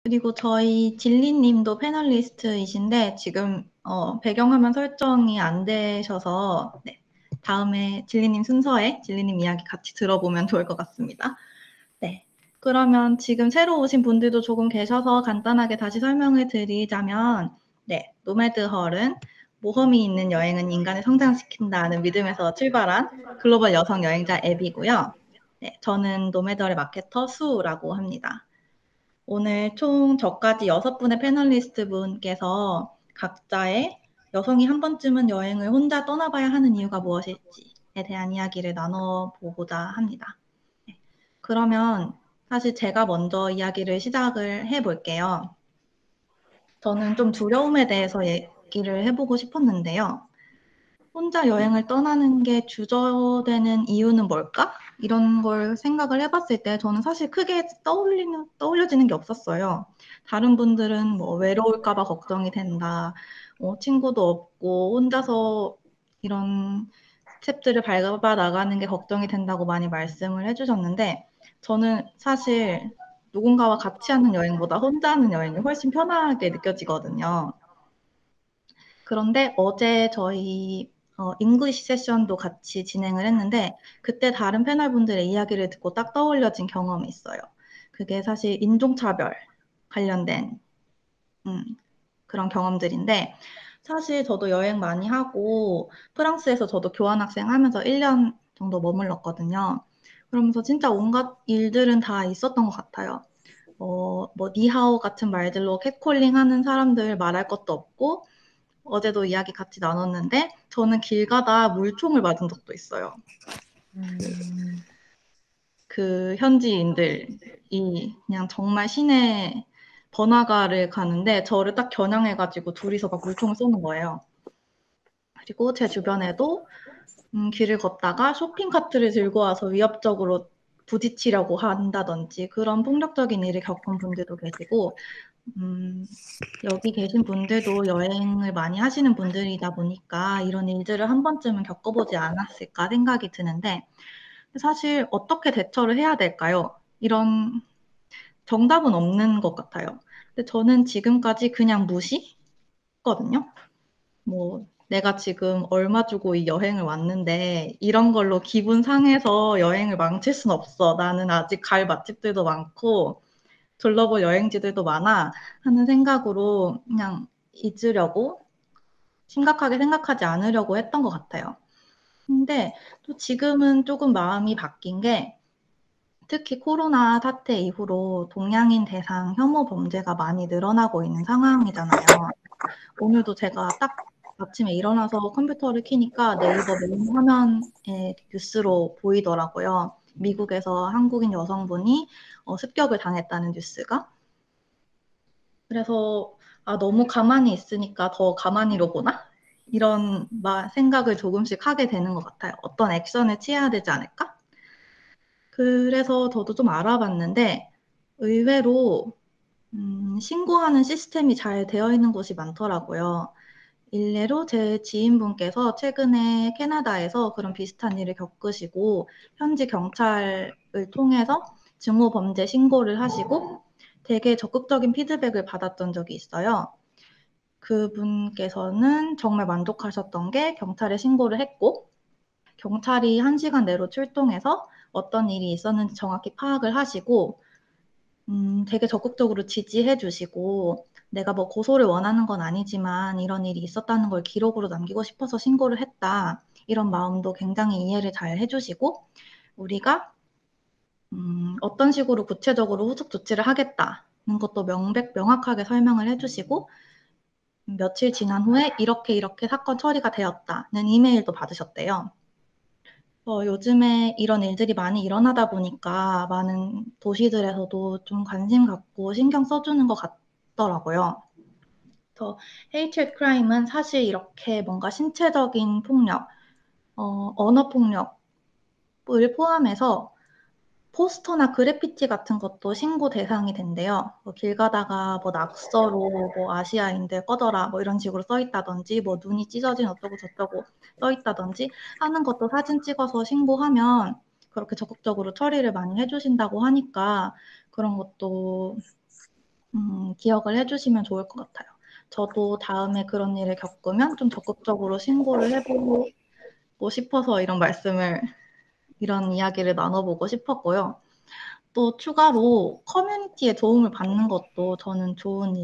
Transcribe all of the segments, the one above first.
그리고 저희 진리님도 패널리스트이신데 지금 배경화면 설정이 안 되셔서 네, 다음에 진리님 순서에 진리님 이야기 같이 들어보면 좋을 것 같습니다. 네, 그러면 지금 새로 오신 분들도 조금 계셔서 간단하게 다시 설명을 드리자면 네, 노매드헐은 모험이 있는 여행은 인간을 성장시킨다는 믿음에서 출발한 글로벌 여성 여행자 앱이고요. 네, 저는 노매드헐의 마케터 수라고 합니다. 오늘 총 저까지 6분의 패널리스트 분께서 각자의 여성이 한 번쯤은 여행을 혼자 떠나봐야 하는 이유가 무엇일지에 대한 이야기를 나눠보고자 합니다. 그러면 사실 제가 먼저 이야기를 시작을 해볼게요. 저는 좀 두려움에 대해서 얘기를 해보고 싶었는데요. 혼자 여행을 떠나는 게 주저되는 이유는 뭘까? 이런 걸 생각을 해봤을 때 저는 사실 크게 떠올려지는 게 없었어요. 다른 분들은 뭐 외로울까봐 걱정이 된다, 친구도 없고 혼자서 이런 스텝들을 밟아 나가는 게 걱정이 된다고 많이 말씀을 해주셨는데 저는 사실 누군가와 같이 하는 여행보다 혼자 하는 여행이 훨씬 편하게 느껴지거든요. 그런데 어제 저희 잉글리시 세션도 같이 진행을 했는데 그때 다른 패널분들의 이야기를 듣고 딱 떠올려진 경험이 있어요. 그게 사실 인종차별 관련된 음, 그런 경험들인데 사실 저도 여행 많이 하고 프랑스에서 저도 교환학생 하면서 1년 정도 머물렀거든요. 그러면서 진짜 온갖 일들은 다 있었던 것 같아요. 뭐 니하오 같은 말들로 캣콜링 하는 사람들 말할 것도 없고 어제도 이야기 같이 나눴는데 저는 길 가다 물총을 맞은 적도 있어요. 그 현지인들이 그냥 정말 시내 번화가를 가는데 저를 딱 겨냥해가지고 둘이서 막 물총을 쏘는 거예요. 그리고 제 주변에도 길을 걷다가 쇼핑카트를 들고 와서 위협적으로 부딪히려고 한다든지 그런 폭력적인 일을 겪은 분들도 계시고 여기 계신 분들도 여행을 많이 하시는 분들이다 보니까 이런 일들을 한 번쯤은 겪어보지 않았을까 생각이 드는데 사실 어떻게 대처를 해야 될까요? 이런 정답은 없는 것 같아요. 근데 저는 지금까지 그냥 무시했거든요. 뭐 내가 지금 얼마 주고 이 여행을 왔는데 이런 걸로 기분 상해서 여행을 망칠 순 없어. 나는 아직 갈 맛집들도 많고 둘러볼 여행지들도 많아 하는 생각으로 그냥 잊으려고 심각하게 생각하지 않으려고 했던 것 같아요. 근데 또 지금은 조금 마음이 바뀐 게 특히 코로나 사태 이후로 동양인 대상 혐오 범죄가 많이 늘어나고 있는 상황이잖아요. 오늘도 제가 딱 아침에 일어나서 컴퓨터를 켜니까 네이버 메인 화면에 뉴스로 보이더라고요. 미국에서 한국인 여성분이 습격을 당했다는 뉴스가. 그래서 너무 가만히 있으니까 더 가만히로 보나? 이런 생각을 조금씩 하게 되는 것 같아요. 어떤 액션을 취해야 되지 않을까? 그래서 저도 좀 알아봤는데 의외로 신고하는 시스템이 잘 되어 있는 곳이 많더라고요. 일례로 제 지인분께서 최근에 캐나다에서 그런 비슷한 일을 겪으시고 현지 경찰을 통해서 증오 범죄 신고를 하시고 되게 적극적인 피드백을 받았던 적이 있어요. 그분께서는 정말 만족하셨던 게 경찰에 신고를 했고 경찰이 1시간 내로 출동해서 어떤 일이 있었는지 정확히 파악을 하시고 되게 적극적으로 지지해 주시고 내가 뭐 고소를 원하는 건 아니지만 이런 일이 있었다는 걸 기록으로 남기고 싶어서 신고를 했다. 이런 마음도 굉장히 이해를 잘 해주시고 우리가 어떤 식으로 구체적으로 후속 조치를 하겠다는 것도 명확하게 설명을 해주시고 며칠 지난 후에 이렇게 이렇게 사건 처리가 되었다는 이메일도 받으셨대요. 요즘에 이런 일들이 많이 일어나다 보니까 많은 도시들에서도 좀 관심 갖고 신경 써주는 것 같더라고요. 그래서 hate crime은 사실 이렇게 뭔가 신체적인 폭력, 언어 폭력을 포함해서 포스터나 그래피티 같은 것도 신고 대상이 된대요. 길 가다가 뭐 낙서로 뭐 아시아인들 꺼져라 뭐 이런 식으로 써 있다든지 뭐 눈이 찢어진 어쩌고 저쩌고 써 있다든지 하는 것도 사진 찍어서 신고하면 그렇게 적극적으로 처리를 많이 해주신다고 하니까 그런 것도 기억을 해주시면 좋을 것 같아요. 저도 다음에 그런 일을 겪으면 좀 적극적으로 신고를 해보고 싶어서 이런 이야기를 나눠보고 싶었고요. 또 추가로 커뮤니티의 도움을 받는 것도 저는 좋은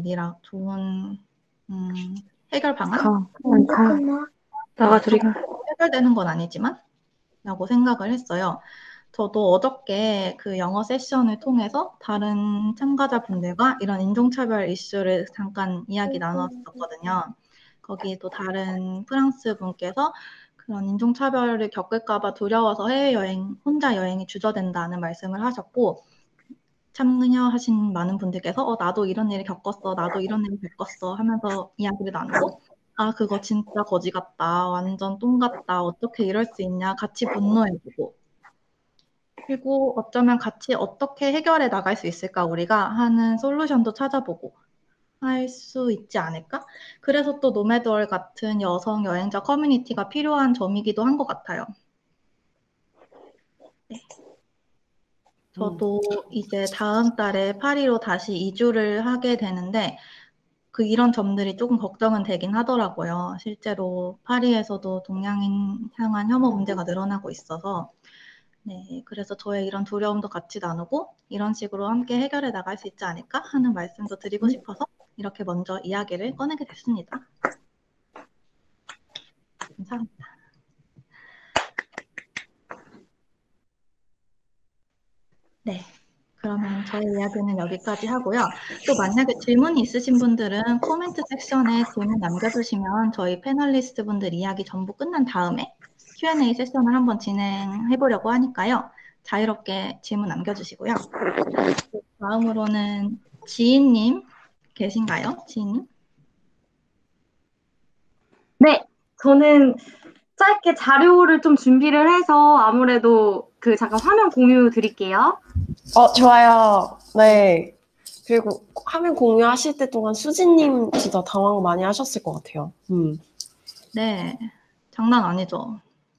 해결 방안? 나가드리면 해결되는 건 아니지만 라고 생각을 했어요. 저도 어저께 그 영어 세션을 통해서 다른 참가자분들과 이런 인종차별 이슈를 잠깐 이야기 나눴었거든요. 거기에 또 다른 프랑스 분께서 그런 인종차별을 겪을까 봐 두려워서 혼자 여행이 주저된다는 말씀을 하셨고, 참여하신 많은 분들께서 나도 이런 일을 겪었어, 나도 이런 일을 겪었어 하면서 이야기를 나누고, 그거 진짜 거지 같다, 완전 똥 같다, 어떻게 이럴 수 있냐, 같이 분노해보고, 그리고 어쩌면 같이 어떻게 해결해 나갈 수 있을까, 우리가 하는 솔루션도 찾아보고 할 수 있지 않을까? 그래서 또 노매드월 같은 여성 여행자 커뮤니티가 필요한 점이기도 한 것 같아요. 네. 저도 이제 다음 달에 파리로 다시 이주를 하게 되는데 이런 점들이 조금 걱정은 되긴 하더라고요. 실제로 파리에서도 동양인 향한 혐오 문제가 늘어나고 있어서 네, 그래서 저의 이런 두려움도 같이 나누고 이런 식으로 함께 해결해 나갈 수 있지 않을까 하는 말씀도 드리고 싶어서 이렇게 먼저 이야기를 꺼내게 됐습니다. 감사합니다. 네, 그러면 저의 이야기는 여기까지 하고요. 또 만약에 질문이 있으신 분들은 코멘트 섹션에 질문 남겨주시면 저희 패널리스트 분들 이야기 전부 끝난 다음에 Q&A 세션을 한번 진행해 보려고 하니까요. 자유롭게 질문 남겨주시고요. 다음으로는 지인님 계신가요? 지인님? 네, 저는 짧게 자료를 좀 준비를 해서 아무래도 잠깐 화면 공유 드릴게요. 좋아요. 네. 그리고 화면 공유하실 때 동안 수진님 진짜 당황 많이 하셨을 것 같아요. 네, 장난 아니죠.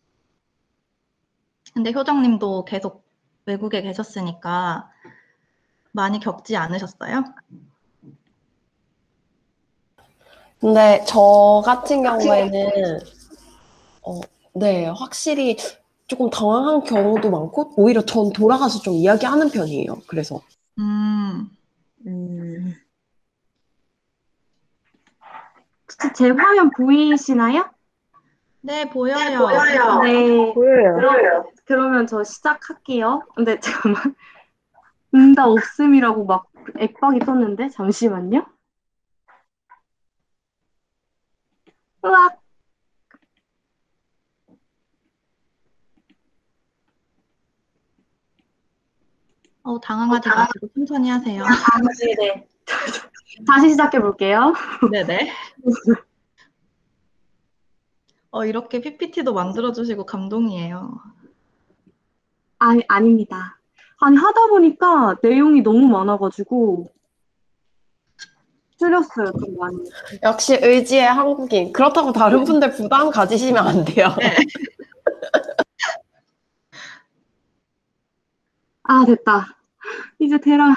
근데 효정님도 계속 외국에 계셨으니까 많이 겪지 않으셨어요? 근데 저 같은 경우에는 네, 확실히 조금 당황한 경우도 많고 오히려 전 돌아가서 좀 이야기하는 편이에요. 그래서 혹시 제 화면 보이시나요? 네, 보여요. 네, 보여요. 그러면 저 시작할게요. 근데 잠깐만. 응답 없음이라고 막 액박이 떴는데 잠시만요. 으악. 당황하지 마시고 천천히 하세요. 네. 다시 시작해 볼게요. 네네. 이렇게 PPT도 만들어주시고 감동이에요. 아닙니다. 아니, 하다 보니까 내용이 너무 많아가지고 줄였어요, 좀 많이. 역시 의지의 한국인. 그렇다고 다른 분들 부담 가지시면 안 돼요. 네. 됐다. 이제 대라.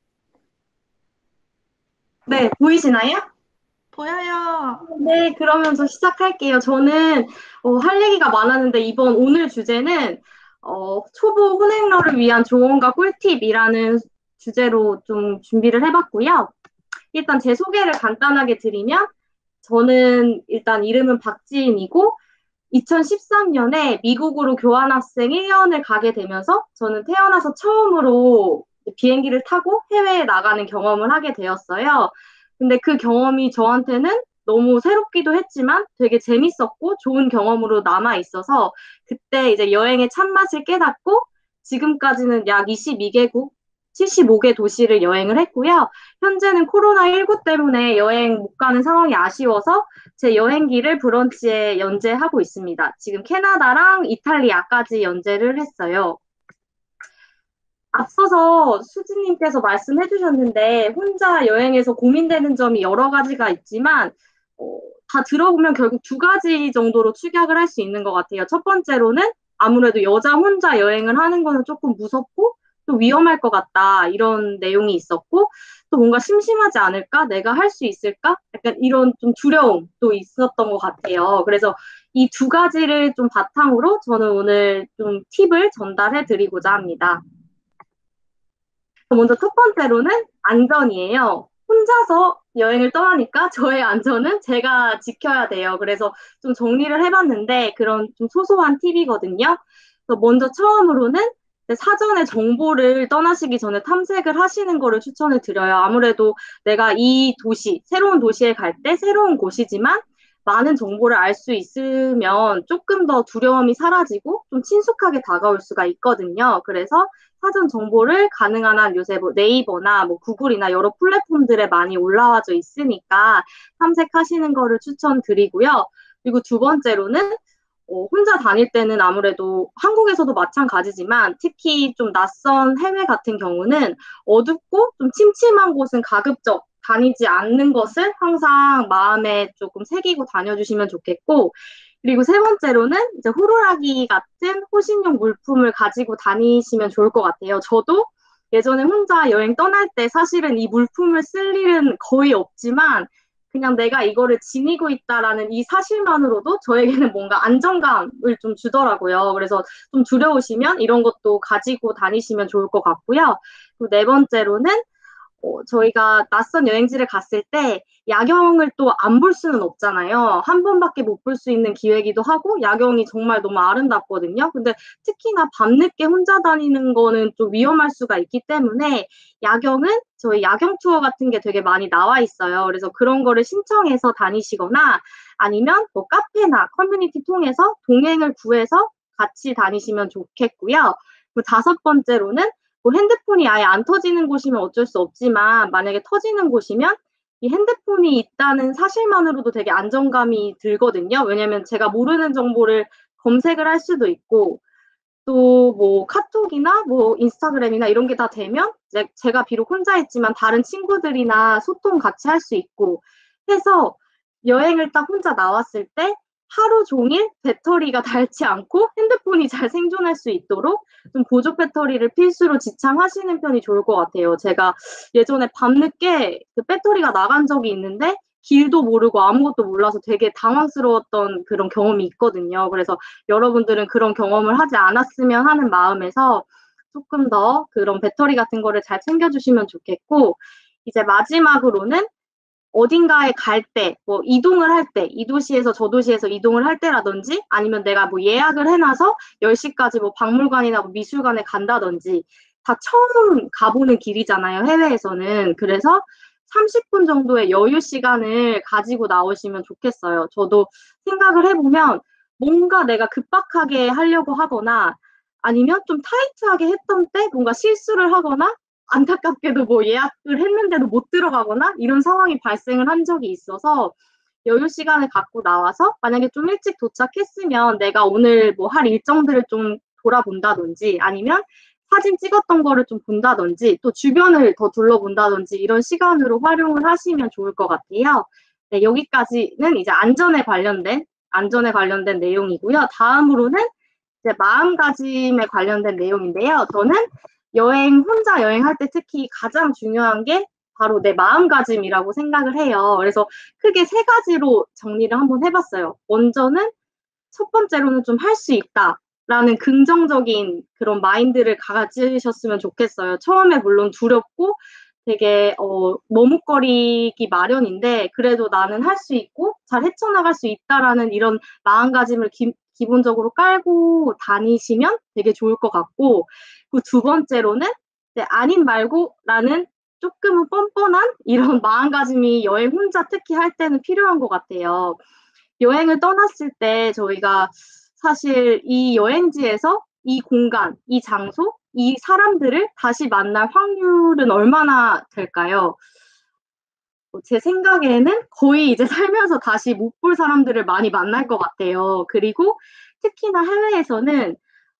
네, 보이시나요? 보여요. 네, 그러면 저 시작할게요. 저는 할 얘기가 많았는데 오늘 주제는 초보 혼행러를 위한 조언과 꿀팁이라는 주제로 좀 준비를 해봤고요. 일단 제 소개를 간단하게 드리면 저는 일단 이름은 박지인이고 2013년에 미국으로 교환학생 1년을 가게 되면서 저는 태어나서 처음으로 비행기를 타고 해외에 나가는 경험을 하게 되었어요. 근데 그 경험이 저한테는 너무 새롭기도 했지만 되게 재밌었고 좋은 경험으로 남아 있어서 그때 이제 여행의 참맛을 깨닫고 지금까지는 약 22개국 75개 도시를 여행을 했고요. 현재는 코로나19 때문에 여행 못 가는 상황이 아쉬워서 제 여행기를 브런치에 연재하고 있습니다. 지금 캐나다랑 이탈리아까지 연재를 했어요. 앞서서 수지님께서 말씀해 주셨는데 혼자 여행에서 고민되는 점이 여러 가지가 있지만 다 들어보면 결국 두 가지 정도로 축약을 할 수 있는 것 같아요. 첫 번째로는 아무래도 여자 혼자 여행을 하는 거는 조금 무섭고 또 위험할 것 같다 이런 내용이 있었고 또 뭔가 심심하지 않을까? 내가 할 수 있을까? 약간 이런 좀 두려움도 있었던 것 같아요. 그래서 이 두 가지를 좀 바탕으로 저는 오늘 좀 팁을 전달해 드리고자 합니다. 먼저 첫 번째로는 안전이에요. 혼자서 여행을 떠나니까 저의 안전은 제가 지켜야 돼요. 그래서 좀 정리를 해봤는데 그런 좀 소소한 팁이거든요. 그래서 먼저 처음으로는 사전에 정보를 떠나시기 전에 탐색을 하시는 거를 추천을 드려요. 아무래도 내가 이 도시, 새로운 도시에 갈 때 새로운 곳이지만 많은 정보를 알 수 있으면 조금 더 두려움이 사라지고 좀 친숙하게 다가올 수가 있거든요. 그래서 사전 정보를 가능한 한 요새 뭐 네이버나 뭐 구글이나 여러 플랫폼들에 많이 올라와져 있으니까 탐색하시는 거를 추천드리고요. 그리고 두 번째로는 혼자 다닐 때는 아무래도 한국에서도 마찬가지지만 특히 좀 낯선 해외 같은 경우는 어둡고 좀 침침한 곳은 가급적 다니지 않는 것을 항상 마음에 조금 새기고 다녀주시면 좋겠고, 그리고 세 번째로는 이제 호루라기 같은 호신용 물품을 가지고 다니시면 좋을 것 같아요. 저도 예전에 혼자 여행 떠날 때 사실은 이 물품을 쓸 일은 거의 없지만 그냥 내가 이거를 지니고 있다라는 이 사실만으로도 저에게는 뭔가 안정감을 좀 주더라고요. 그래서 좀 두려우시면 이런 것도 가지고 다니시면 좋을 것 같고요. 그리고 네 번째로는 저희가 낯선 여행지를 갔을 때 야경을 또 안 볼 수는 없잖아요. 한 번밖에 못 볼 수 있는 기회이기도 하고 야경이 정말 너무 아름답거든요. 근데 특히나 밤늦게 혼자 다니는 거는 좀 위험할 수가 있기 때문에 야경은 저희 야경 투어 같은 게 되게 많이 나와 있어요. 그래서 그런 거를 신청해서 다니시거나 아니면 뭐 카페나 커뮤니티 통해서 동행을 구해서 같이 다니시면 좋겠고요. 그 다섯 번째로는 뭐 핸드폰이 아예 안 터지는 곳이면 어쩔 수 없지만 만약에 터지는 곳이면 이 핸드폰이 있다는 사실만으로도 되게 안정감이 들거든요. 왜냐면 제가 모르는 정보를 검색을 할 수도 있고 또 뭐 카톡이나 뭐 인스타그램이나 이런 게 다 되면 제가 비록 혼자 있지만 다른 친구들이나 소통 같이 할 수 있고 해서 여행을 딱 혼자 나왔을 때 하루 종일 배터리가 닳지 않고 핸드폰이 잘 생존할 수 있도록 좀 보조 배터리를 필수로 지참하시는 편이 좋을 것 같아요. 제가 예전에 밤늦게 그 배터리가 나간 적이 있는데 길도 모르고 아무것도 몰라서 되게 당황스러웠던 그런 경험이 있거든요. 그래서 여러분들은 그런 경험을 하지 않았으면 하는 마음에서 조금 더 그런 배터리 같은 거를 잘 챙겨주시면 좋겠고, 이제 마지막으로는 어딘가에 갈 때, 뭐 이동을 할 때, 이 도시에서 저 도시에서 이동을 할 때라든지 아니면 내가 뭐 예약을 해놔서 10시까지 뭐 박물관이나 뭐 미술관에 간다든지 다 처음 가보는 길이잖아요, 해외에서는. 그래서 30분 정도의 여유 시간을 가지고 나오시면 좋겠어요. 저도 생각을 해보면 뭔가 내가 급박하게 하려고 하거나 아니면 좀 타이트하게 했던 때 뭔가 실수를 하거나 안타깝게도 뭐 예약을 했는데도 못 들어가거나 이런 상황이 발생을 한 적이 있어서 여유 시간을 갖고 나와서 만약에 좀 일찍 도착했으면 내가 오늘 뭐 할 일정들을 좀 돌아본다든지 아니면 사진 찍었던 거를 좀 본다든지 또 주변을 더 둘러본다든지 이런 시간으로 활용을 하시면 좋을 것 같아요. 네, 여기까지는 이제 안전에 관련된 내용이고요. 다음으로는 이제 마음가짐에 관련된 내용인데요. 저는 혼자 여행할 때 특히 가장 중요한 게 바로 내 마음가짐이라고 생각을 해요. 그래서 크게 세 가지로 정리를 한번 해봤어요. 먼저는 첫 번째로는 좀 할 수 있다라는 긍정적인 그런 마인드를 가지셨으면 좋겠어요. 처음에 물론 두렵고 되게 머뭇거리기 마련인데 그래도 나는 할 수 있고 잘 헤쳐나갈 수 있다라는 이런 마음가짐을 기본적으로 깔고 다니시면 되게 좋을 것 같고, 그 두 번째로는 아님 말고라는 조금은 뻔뻔한 이런 마음가짐이 여행 혼자 특히 할 때는 필요한 것 같아요. 여행을 떠났을 때 저희가 사실 이 여행지에서 이 공간, 이 장소, 이 사람들을 다시 만날 확률은 얼마나 될까요? 제 생각에는 거의 이제 살면서 다시 못 볼 사람들을 많이 만날 것 같아요. 그리고 특히나 해외에서는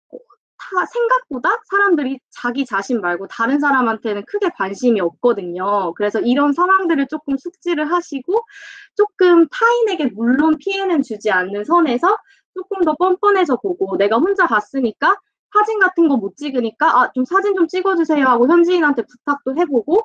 생각보다 사람들이 자기 자신 말고 다른 사람한테는 크게 관심이 없거든요. 그래서 이런 상황들을 조금 숙지를 하시고 조금 타인에게 물론 피해는 주지 않는 선에서 조금 더 뻔뻔해져 보고 내가 혼자 갔으니까 사진 같은 거 못 찍으니까 좀 사진 좀 찍어주세요 하고 현지인한테 부탁도 해보고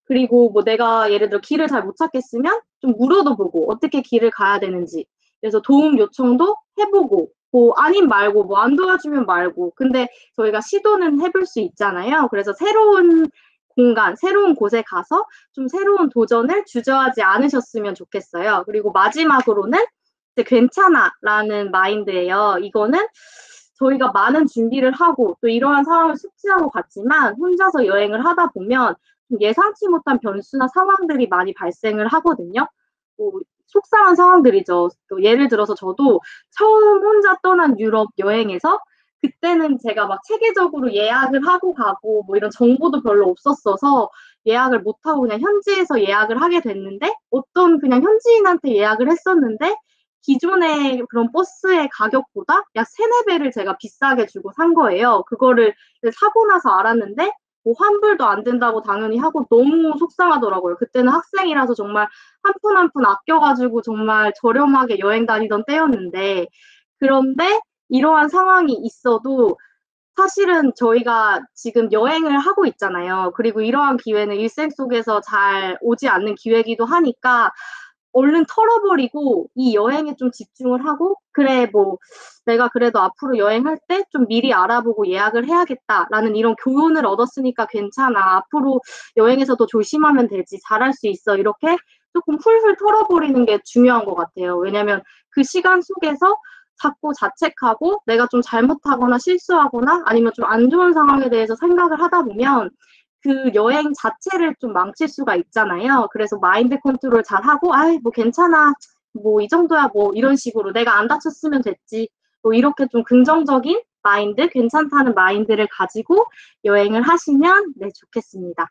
그리고 뭐 내가 예를 들어 길을 잘 못 찾겠으면 좀 물어도 보고 어떻게 길을 가야 되는지. 그래서 도움 요청도 해보고 뭐 아님 말고 뭐 안 도와주면 말고. 근데 저희가 시도는 해볼 수 있잖아요. 그래서 새로운 공간, 새로운 곳에 가서 좀 새로운 도전을 주저하지 않으셨으면 좋겠어요. 그리고 마지막으로는 이제 괜찮아라는 마인드예요. 이거는 저희가 많은 준비를 하고 또 이러한 상황을 숙지하고 갔지만 혼자서 여행을 하다 보면 예상치 못한 변수나 상황들이 많이 발생을 하거든요. 뭐 속상한 상황들이죠. 또 예를 들어서 저도 처음 혼자 떠난 유럽 여행에서 그때는 제가 막 체계적으로 예약을 하고 가고 뭐 이런 정보도 별로 없었어서 예약을 못하고 그냥 현지에서 예약을 하게 됐는데 어떤 그냥 현지인한테 예약을 했었는데 기존의 그런 버스의 가격보다 약 3~4배를 제가 비싸게 주고 산 거예요. 그거를 사고 나서 알았는데 뭐 환불도 안 된다고 당연히 하고 너무 속상하더라고요. 그때는 학생이라서 정말 한 푼 한 푼 아껴가지고 정말 저렴하게 여행 다니던 때였는데 그런데 이러한 상황이 있어도 사실은 저희가 지금 여행을 하고 있잖아요. 그리고 이러한 기회는 일생 속에서 잘 오지 않는 기회이기도 하니까 얼른 털어버리고 이 여행에 좀 집중을 하고 그래 뭐 내가 그래도 앞으로 여행할 때 좀 미리 알아보고 예약을 해야겠다라는 이런 교훈을 얻었으니까 괜찮아. 앞으로 여행에서 더 조심하면 되지. 잘할 수 있어. 이렇게 조금 훌훌 털어버리는 게 중요한 것 같아요. 왜냐하면 그 시간 속에서 자꾸 자책하고 내가 좀 잘못하거나 실수하거나 아니면 좀 안 좋은 상황에 대해서 생각을 하다 보면 그 여행 자체를 좀 망칠 수가 있잖아요. 그래서 마인드 컨트롤 잘 하고, 아이, 뭐 괜찮아. 뭐 이 정도야 뭐 이런 식으로 내가 안 다쳤으면 됐지. 뭐 이렇게 좀 긍정적인 마인드, 괜찮다는 마인드를 가지고 여행을 하시면 네, 좋겠습니다.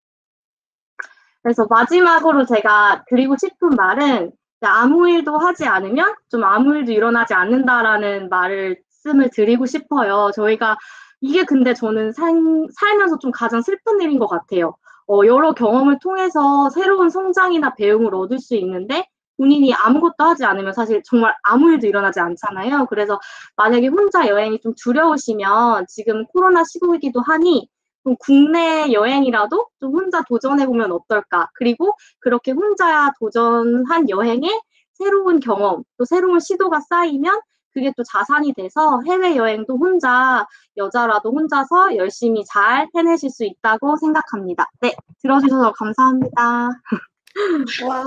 그래서 마지막으로 제가 드리고 싶은 말은 아무 일도 하지 않으면 좀 아무 일도 일어나지 않는다라는 말씀을 드리고 싶어요. 저희가 이게 근데 저는 살면서 좀 가장 슬픈 일인 것 같아요. 여러 경험을 통해서 새로운 성장이나 배움을 얻을 수 있는데 본인이 아무것도 하지 않으면 사실 정말 아무 일도 일어나지 않잖아요. 그래서 만약에 혼자 여행이 좀 두려우시면 지금 코로나 시국이기도 하니 좀 국내 여행이라도 좀 혼자 도전해보면 어떨까. 그리고 그렇게 혼자 도전한 여행에 새로운 경험, 또 새로운 시도가 쌓이면 그게 또 자산이 돼서 해외여행도 혼자, 여자라도 혼자서 열심히 잘 해내실 수 있다고 생각합니다. 네, 들어주셔서 감사합니다. 와.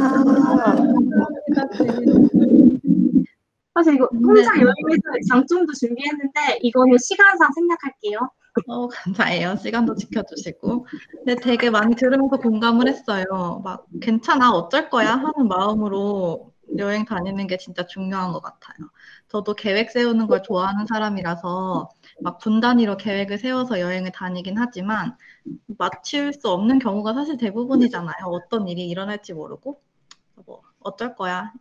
사실 이거 혼자 여행에서 장점도 준비했는데 이거는 시간상 생략할게요. 감사해요. 시간도 지켜주시고. 근데 되게 많이 들으면서 공감을 했어요. 막 괜찮아, 어쩔 거야 하는 마음으로 여행 다니는 게 진짜 중요한 것 같아요. 저도 계획 세우는 걸 좋아하는 사람이라서 막 분 단위로 계획을 세워서 여행을 다니긴 하지만 맞출 수 없는 경우가 사실 대부분이잖아요. 어떤 일이 일어날지 모르고. 뭐 어쩔 거야.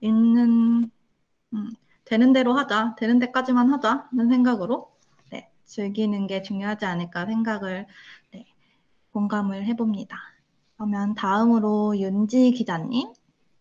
되는 대로 하자. 되는 데까지만 하자는 생각으로 네, 즐기는 게 중요하지 않을까 생각을 네, 공감을 해봅니다. 그러면 다음으로 윤지 기자님.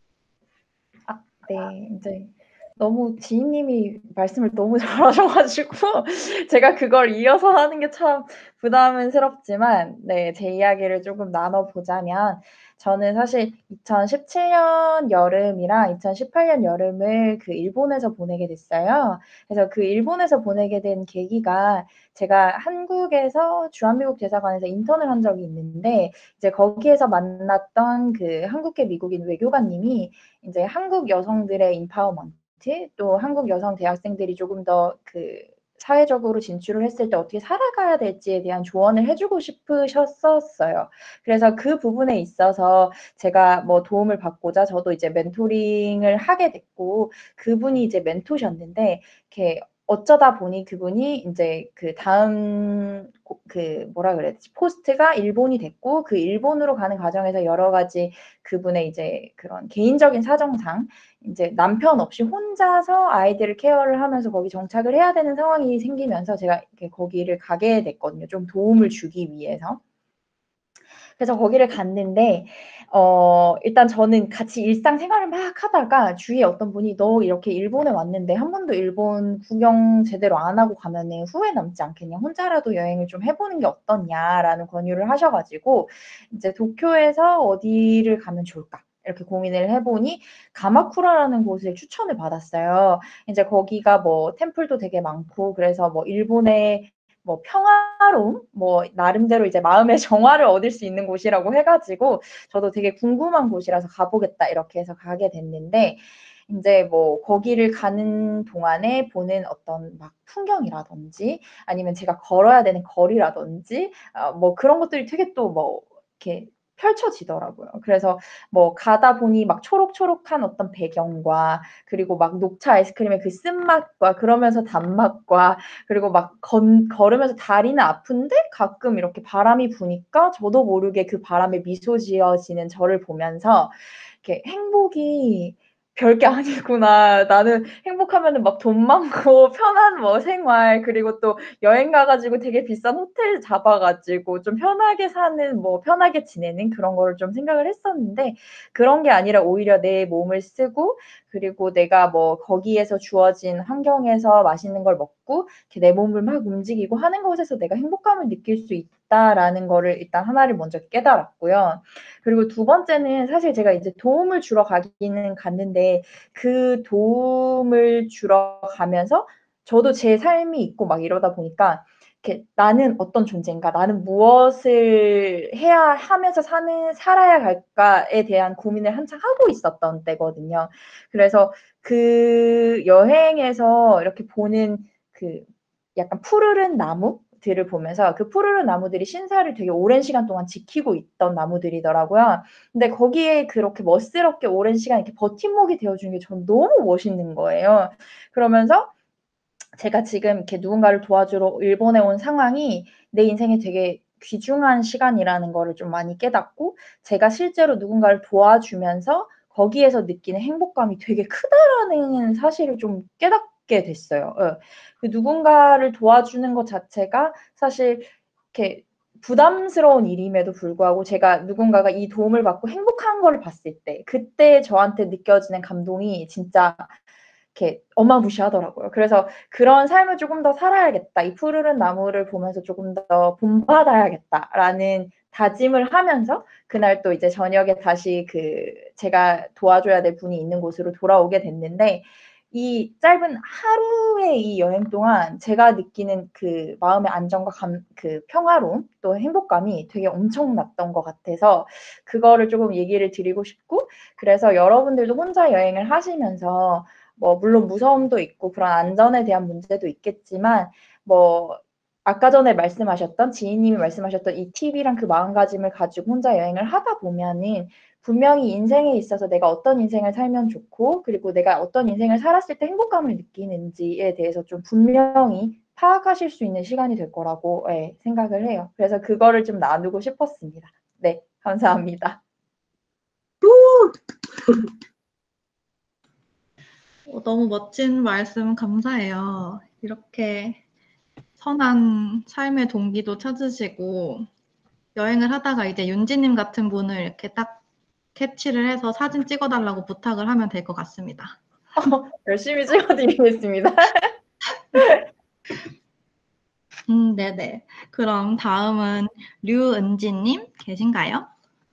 네, 이제 너무 지인님이 말씀을 너무 잘하셔가지고 제가 그걸 이어서 하는 게 참 부담스럽지만 네, 제 이야기를 조금 나눠보자면 저는 사실 2017년 여름이랑 2018년 여름을 그 일본에서 보내게 됐어요. 그래서 그 일본에서 보내게 된 계기가 제가 한국에서 주한미국 대사관에서 인턴을 한 적이 있는데 이제 거기에서 만났던 그 한국계 미국인 외교관님이 이제 한국 여성들의 인파워먼트 또 한국 여성 대학생들이 조금 더 그 사회적으로 진출을 했을 때 어떻게 살아가야 될지에 대한 조언을 해주고 싶으셨었어요. 그래서 그 부분에 있어서 제가 뭐 도움을 받고자 저도 이제 멘토링을 하게 됐고 그분이 이제 멘토셨는데 이렇게 어쩌다 보니 그분이 이제 그 다음 그 뭐라 그래야 되지 포스트가 일본이 됐고 그 일본으로 가는 과정에서 여러 가지 그분의 이제 그런 개인적인 사정상 이제 남편 없이 혼자서 아이들을 케어를 하면서 거기 정착을 해야 되는 상황이 생기면서 제가 이렇게 거기를 가게 됐거든요. 좀 도움을 주기 위해서. 그래서 거기를 갔는데 일단 저는 같이 일상생활을 막 하다가 주위에 어떤 분이 "너 이렇게 일본에 왔는데 한 번도 일본 구경 제대로 안 하고 가면은 후회 남지 않겠냐. 혼자라도 여행을 좀 해 보는 게 어떻냐."라는 권유를 하셔 가지고 이제 도쿄에서 어디를 가면 좋을까 이렇게 고민을 해 보니 가마쿠라라는 곳을 추천을 받았어요. 이제 거기가 뭐 템플도 되게 많고 그래서 뭐 일본의 뭐 평화로움, 뭐 나름대로 이제 마음의 정화를 얻을 수 있는 곳이라고 해 가지고 저도 되게 궁금한 곳이라서 가보겠다 이렇게 해서 가게 됐는데 인제 뭐 거기를 가는 동안에 보는 어떤 막 풍경이라든지 아니면 제가 걸어야 되는 거리라든지 뭐 그런 것들이 되게 또 뭐 이렇게 펼쳐지더라고요. 그래서 뭐 가다 보니 막 초록초록한 어떤 배경과 그리고 막 녹차 아이스크림의 그 쓴맛과 그러면서 단맛과 그리고 막 걸으면서 다리는 아픈데 가끔 이렇게 바람이 부니까 저도 모르게 그 바람에 미소 지어지는 저를 보면서 이렇게 '행복이 별게 아니구나. 나는 행복하면은 막 돈 많고 편한 뭐 생활 그리고 또 여행 가 가지고 되게 비싼 호텔 잡아 가지고 좀 편하게 사는 뭐 편하게 지내는 그런 거를 좀 생각을 했었는데 그런 게 아니라 오히려 내 몸을 쓰고 그리고 내가 뭐 거기에서 주어진 환경에서 맛있는 걸 먹고 이렇게 내 몸을 막 움직이고 하는 것에서 내가 행복감을 느낄 수 있다라는 거를 일단 하나를 먼저 깨달았고요. 그리고 두 번째는 사실 제가 이제 도움을 주러 가기는 갔는데 그 도움을 주러 가면서 저도 제 삶이 있고 막 이러다 보니까 이렇게 '나는 어떤 존재인가? 나는 무엇을 해야 하면서 살아야 할까?'에 대한 고민을 한창 하고 있었던 때거든요. 그래서 그 여행에서 이렇게 보는 그 약간 푸르른 나무들을 보면서 그 푸르른 나무들이 신사를 되게 오랜 시간 동안 지키고 있던 나무들이더라고요. 근데 거기에 그렇게 멋스럽게 오랜 시간 이렇게 버팀목이 되어 주는 게 저는 너무 멋있는 거예요. 그러면서 제가 지금 이렇게 누군가를 도와주러 일본에 온 상황이 내 인생에 되게 귀중한 시간이라는 거를 좀 많이 깨닫고 제가 실제로 누군가를 도와주면서 거기에서 느끼는 행복감이 되게 크다라는 사실을 좀 깨닫게 됐어요. 예. 그 누군가를 도와주는 것 자체가 사실 이렇게 부담스러운 일임에도 불구하고 제가 누군가가 이 도움을 받고 행복한 거를 봤을 때 그때 저한테 느껴지는 감동이 진짜 이렇게 어마무시하더라고요. 그래서 '그런 삶을 조금 더 살아야겠다. 이 푸르른 나무를 보면서 조금 더 본받아야겠다.'라는 다짐을 하면서 그날 또 이제 저녁에 다시 그 제가 도와줘야 될 분이 있는 곳으로 돌아오게 됐는데 이 짧은 하루의 이 여행 동안 제가 느끼는 그 마음의 안정과 그 평화로움 또 행복감이 되게 엄청났던 것 같아서 그거를 조금 얘기를 드리고 싶고 그래서 여러분들도 혼자 여행을 하시면서 뭐 물론 무서움도 있고 그런 안전에 대한 문제도 있겠지만 뭐 아까 전에 말씀하셨던 지인님이 말씀하셨던 이 팁이랑 그 마음가짐을 가지고 혼자 여행을 하다 보면은 분명히 인생에 있어서 내가 어떤 인생을 살면 좋고 그리고 내가 어떤 인생을 살았을 때 행복감을 느끼는지에 대해서 좀 분명히 파악하실 수 있는 시간이 될 거라고 예 생각을 해요. 그래서 그거를 좀 나누고 싶었습니다. 네. 감사합니다. 너무 멋진 말씀 감사해요. 이렇게 선한 삶의 동기도 찾으시고 여행을 하다가 이제 윤지님 같은 분을 이렇게 딱 캐치를 해서 사진 찍어달라고 부탁을 하면 될 것 같습니다. 열심히 찍어드리겠습니다. 네네. 그럼 다음은 류은지님 계신가요?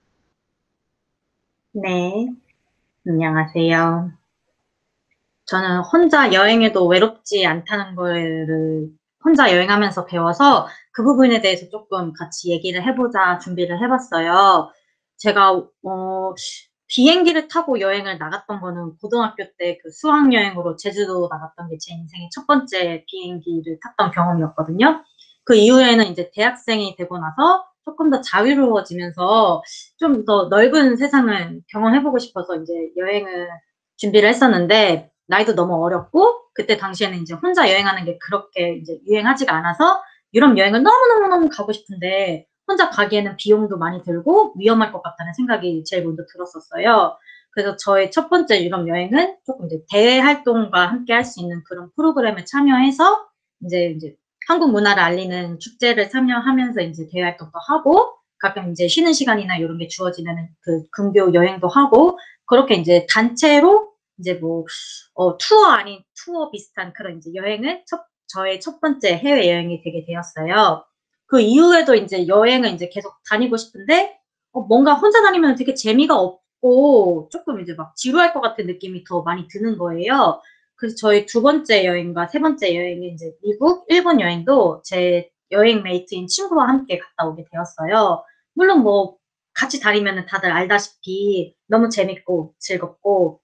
네, 안녕하세요. 저는 혼자 여행해도 외롭지 않다는 거를 혼자 여행하면서 배워서 그 부분에 대해서 조금 같이 얘기를 해보자 준비를 해봤어요. 제가 비행기를 타고 여행을 나갔던 거는 고등학교 때 그 수학여행으로 제주도 나갔던 게 제 인생의 첫 번째 비행기를 탔던 경험이었거든요. 그 이후에는 이제 대학생이 되고 나서 조금 더 자유로워지면서 좀 더 넓은 세상을 경험해보고 싶어서 이제 여행을 준비를 했었는데 나이도 너무 어렸고 그때 당시에는 이제 혼자 여행하는 게 그렇게 이제 유행하지가 않아서 유럽 여행을 너무너무너무 가고 싶은데 혼자 가기에는 비용도 많이 들고 위험할 것 같다는 생각이 제일 먼저 들었었어요. 그래서 저의 첫 번째 유럽 여행은 조금 이제 대외 활동과 함께 할 수 있는 그런 프로그램에 참여해서 이제 한국 문화를 알리는 축제를 참여하면서 이제 대외 활동도 하고 가끔 이제 쉬는 시간이나 이런 게 주어지면 그 근교 여행도 하고, 그렇게 이제 단체로 이제 뭐, 투어 아닌 투어 비슷한 그런 이제 여행을 저의 첫 번째 해외여행이 되게 되었어요. 그 이후에도 이제 여행을 이제 계속 다니고 싶은데, 뭔가 혼자 다니면 되게 재미가 없고, 조금 이제 막 지루할 것 같은 느낌이 더 많이 드는 거예요. 그래서 저희 두 번째 여행과 세 번째 여행이 이제 미국, 일본 여행도 제 여행 메이트인 친구와 함께 갔다 오게 되었어요. 물론 뭐, 같이 다니면 다들 알다시피 너무 재밌고 즐겁고,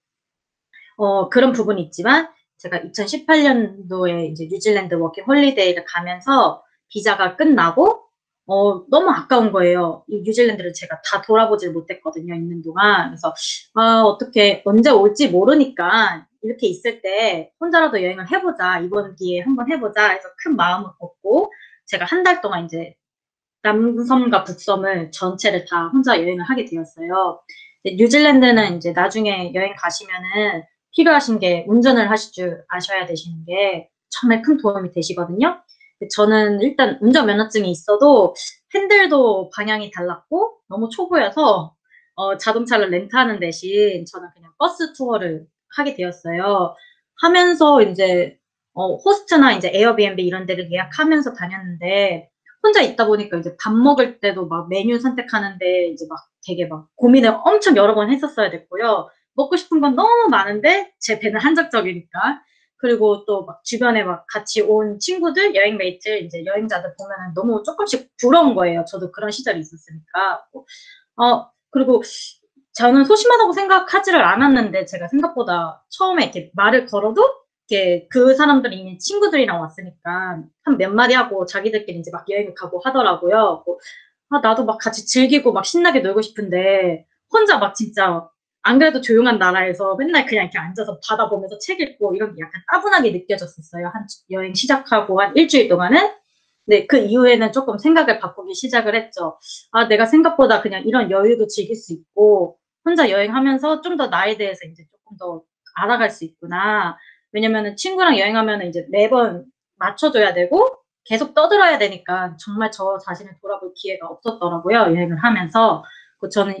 그런 부분이 있지만, 제가 2018년도에 이제 뉴질랜드 워킹 홀리데이를 가면서 비자가 끝나고, 너무 아까운 거예요. 이 뉴질랜드를 제가 다 돌아보질 못했거든요, 있는 동안. 그래서, 어떻게, 언제 올지 모르니까, 이렇게 있을 때 혼자라도 여행을 해보자. 이번 기회에 한번 해보자. 해서 큰 마음을 먹고, 제가 한 달 동안 이제 남섬과 북섬을 전체를 다 혼자 여행을 하게 되었어요. 뉴질랜드는 이제 나중에 여행 가시면은 필요하신 게 운전을 하실 줄 아셔야 되시는 게 정말 큰 도움이 되시거든요. 저는 일단 운전면허증이 있어도 핸들도 방향이 달랐고 너무 초보여서 자동차를 렌트하는 대신 저는 그냥 버스 투어를 하게 되었어요. 하면서 이제 호스트나 이제 에어비앤비 이런 데를 예약하면서 다녔는데 혼자 있다 보니까 이제 밥 먹을 때도 막 메뉴 선택하는데 이제 막 되게 막 고민을 엄청 여러 번 했었어야 됐고요. 먹고 싶은 건 너무 많은데 제 배는 한정적이니까. 그리고 또 막 주변에 막 같이 온 친구들, 여행메이트, 이제 여행자들 보면은 너무 조금씩 부러운 거예요. 저도 그런 시절이 있었으니까. 그리고 저는 소심하다고 생각하지를 않았는데 제가 생각보다 처음에 이렇게 말을 걸어도 이렇게 그 사람들이 이미 친구들이랑 왔으니까 한 몇 마디 하고 자기들끼리 이제 막 여행을 가고 하더라고요. 나도 막 같이 즐기고 막 신나게 놀고 싶은데 혼자 막 진짜 안 그래도 조용한 나라에서 맨날 그냥 이렇게 앉아서 바다 보면서 책 읽고 이런 게 약간 따분하게 느껴졌었어요. 한 여행 시작하고 한 일주일 동안은. 네, 그 이후에는 조금 생각을 바꾸기 시작을 했죠. 내가 생각보다 그냥 이런 여유도 즐길 수 있고 혼자 여행하면서 좀 더 나에 대해서 이제 조금 더 알아갈 수 있구나. 왜냐면은 친구랑 여행하면은 이제 매번 맞춰줘야 되고 계속 떠들어야 되니까 정말 저 자신을 돌아볼 기회가 없었더라고요. 여행을 하면서. 저는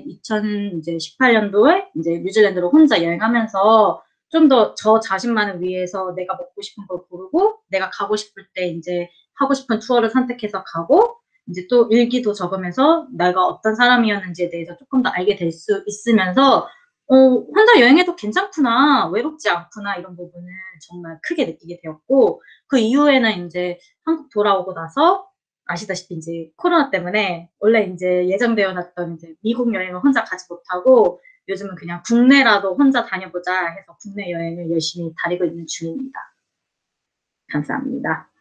2018년도에 이제 뉴질랜드로 혼자 여행하면서 좀 더 저 자신만을 위해서 내가 먹고 싶은 걸 고르고 내가 가고 싶을 때 이제 하고 싶은 투어를 선택해서 가고 이제 또 일기도 적으면서 내가 어떤 사람이었는지에 대해서 조금 더 알게 될 수 있으면서 혼자 여행해도 괜찮구나, 외롭지 않구나 이런 부분을 정말 크게 느끼게 되었고 그 이후에는 이제 한국 돌아오고 나서 아시다시피 이제 코로나 때문에 원래 이제 예정되어 놨던 이제 미국 여행을 혼자 가지 못하고 요즘은 그냥 국내라도 혼자 다녀보자 해서 국내 여행을 열심히 다니고 있는 중입니다. 감사합니다.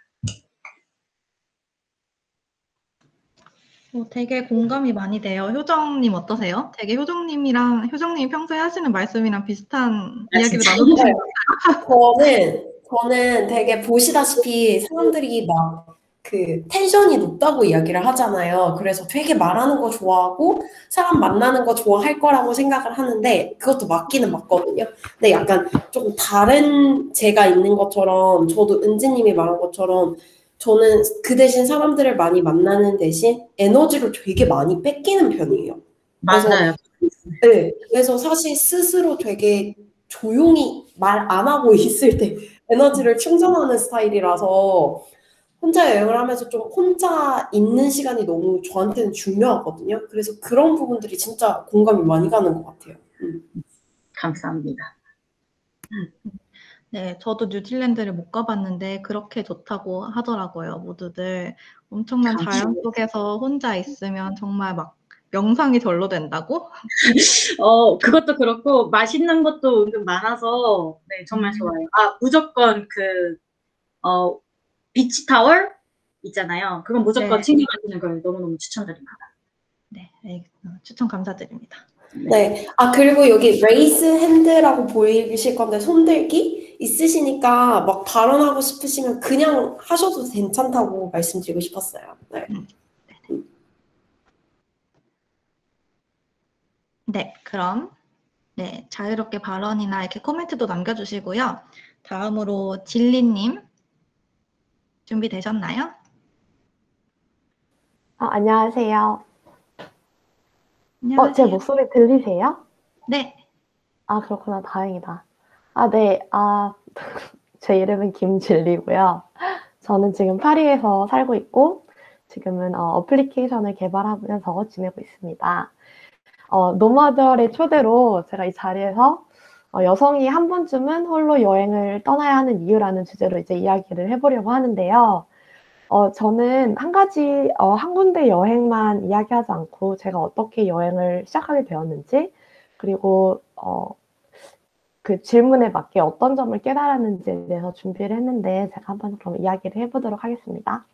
되게 공감이 많이 돼요. 효정님 어떠세요? 되게 효정님이 평소에 하시는 말씀이랑 비슷한 이야기를 나눠주시는 것 저는 되게 보시다시피 사람들이 막 그 텐션이 높다고 이야기를 하잖아요. 그래서 되게 말하는 거 좋아하고 사람 만나는 거 좋아할 거라고 생각을 하는데 그것도 맞기는 맞거든요. 근데 약간 좀 다른 제가 있는 것처럼 저도 은지님이 말한 것처럼 저는 그 대신 사람들을 많이 만나는 대신 에너지를 되게 많이 뺏기는 편이에요. 맞아요. 네, 그래서 사실 스스로 되게 조용히 말 안 하고 있을 때 에너지를 충전하는 스타일이라서 혼자 여행을 하면서 좀 혼자 있는 시간이 너무 저한테는 중요하거든요. 그래서 그런 부분들이 진짜 공감이 많이 가는 것 같아요. 감사합니다. 네, 저도 뉴질랜드를 못 가봤는데 그렇게 좋다고 하더라고요, 모두들. 엄청난 자연 속에서 혼자 있으면 정말 막 명상이 절로 된다고? 그것도 그렇고 맛있는 것도 은근 많아서 네, 정말 좋아요. 무조건 비치 타월 있잖아요. 그건 무조건 네. 챙겨가시는 걸 너무너무 추천드립니다. 네, 추천 감사드립니다. 네. 그리고 여기 레이스 핸드라고 보이실 건데 손들기 있으시니까 막 발언하고 싶으시면 그냥 하셔도 괜찮다고 말씀드리고 싶었어요. 네. 네, 그럼 자유롭게 발언이나 이렇게 코멘트도 남겨주시고요. 다음으로 진리님 준비되셨나요? 안녕하세요. 제 안녕하세요. 목소리 들리세요? 네. 아, 그렇구나. 다행이다. 네. 제 이름은 김진리고요. 저는 지금 파리에서 살고 있고, 지금은 어플리케이션을 개발하면서 지내고 있습니다. 노마드얼의 초대로 제가 이 자리에서 여성이 한 번쯤은 홀로 여행을 떠나야 하는 이유라는 주제로 이제 이야기를 해보려고 하는데요. 저는 한 군데 여행만 이야기하지 않고 제가 어떻게 여행을 시작하게 되었는지, 그리고 그 질문에 맞게 어떤 점을 깨달았는지에 대해서 준비를 했는데, 제가 한번 그럼 이야기를 해보도록 하겠습니다.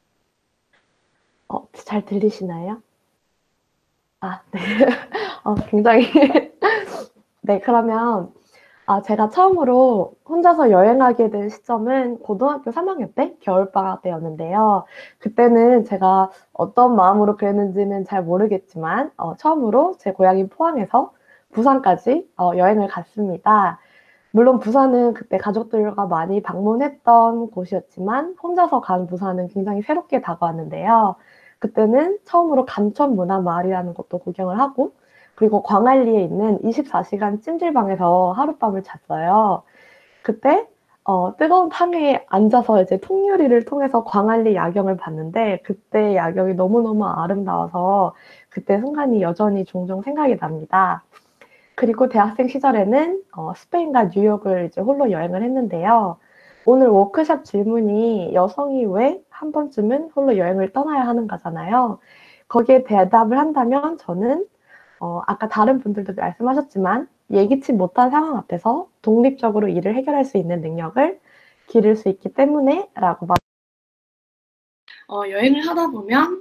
잘 들리시나요? 네. 굉장히. 네, 그러면 제가 처음으로 혼자서 여행하게 된 시점은 고등학교 3학년 때 겨울방학 때였는데요. 그때는 제가 어떤 마음으로 그랬는지는 잘 모르겠지만 처음으로 제 고향인 포항에서 부산까지 여행을 갔습니다. 물론 부산은 그때 가족들과 많이 방문했던 곳이었지만 혼자서 간 부산은 굉장히 새롭게 다가왔는데요. 그때는 처음으로 감천문화마을이라는 것도 구경을 하고, 그리고 광안리에 있는 24시간 찜질방에서 하룻밤을 잤어요. 그때 뜨거운 탕에 앉아서 이제 통유리를 통해서 광안리 야경을 봤는데, 그때 야경이 너무너무 아름다워서 그때 순간이 여전히 종종 생각이 납니다. 그리고 대학생 시절에는 스페인과 뉴욕을 이제 홀로 여행을 했는데요. 오늘 워크숍 질문이 여성이 왜 한 번쯤은 홀로 여행을 떠나야 하는가잖아요. 거기에 대답을 한다면 저는 아까 다른 분들도 말씀하셨지만 예기치 못한 상황 앞에서 독립적으로 일을 해결할 수 있는 능력을 기를 수 있기 때문에 라고 여행을 하다 보면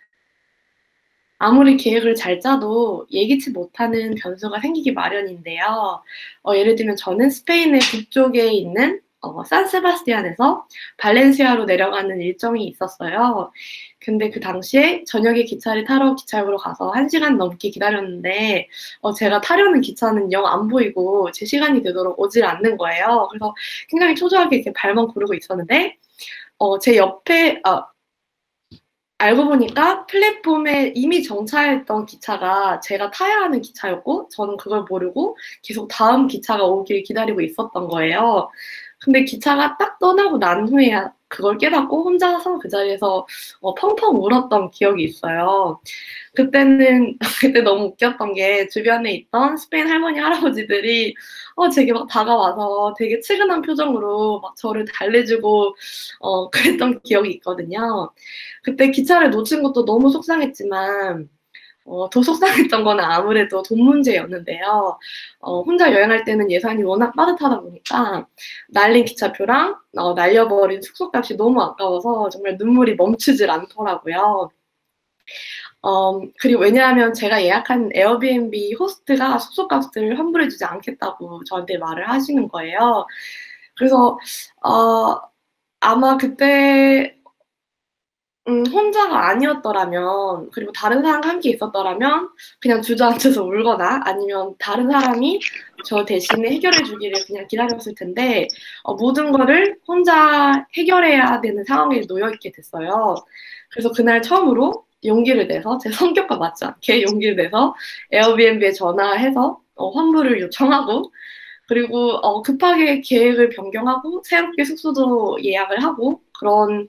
아무리 계획을 잘 짜도 예기치 못하는 변수가 생기기 마련인데요. 예를 들면 저는 스페인의 북쪽에 있는 산세바스티안에서 발렌시아로 내려가는 일정이 있었어요. 근데 그 당시에 저녁에 기차를 타러 기차역으로 가서 1시간 넘게 기다렸는데 제가 타려는 기차는 영 안 보이고 제 시간이 되도록 오질 않는 거예요. 그래서 굉장히 초조하게 이렇게 발만 구르고 있었는데 제 옆에 알고 보니까 플랫폼에 이미 정차했던 기차가 제가 타야 하는 기차였고 저는 그걸 모르고 계속 다음 기차가 오길 기다리고 있었던 거예요. 근데 기차가 딱 떠나고 난 후에 그걸 깨닫고 혼자서 그 자리에서 펑펑 울었던 기억이 있어요. 그때 너무 웃겼던 게 주변에 있던 스페인 할머니, 할아버지들이 제게 막 다가와서 되게 측은한 표정으로 막 저를 달래주고 그랬던 기억이 있거든요. 그때 기차를 놓친 것도 너무 속상했지만 더 속상했던 거는 아무래도 돈 문제였는데요. 혼자 여행할 때는 예산이 워낙 빠듯하다 보니까 날린 기차표랑 날려버린 숙소값이 너무 아까워서 정말 눈물이 멈추질 않더라고요. 그리고 왜냐하면 제가 예약한 에어비앤비 호스트가 숙소값을 환불해주지 않겠다고 저한테 말을 하시는 거예요. 그래서 아마 그때 혼자가 아니었더라면, 그리고 다른 사람과 함께 있었더라면 그냥 주저앉아서 울거나 아니면 다른 사람이 저 대신에 해결해 주기를 그냥 기다렸을 텐데 모든 거를 혼자 해결해야 되는 상황에 놓여 있게 됐어요. 그래서 그날 처음으로 용기를 내서 제 성격과 맞지 않게 용기를 내서 에어비앤비에 전화해서 환불을 요청하고, 그리고 급하게 계획을 변경하고 새롭게 숙소도 예약을 하고 그런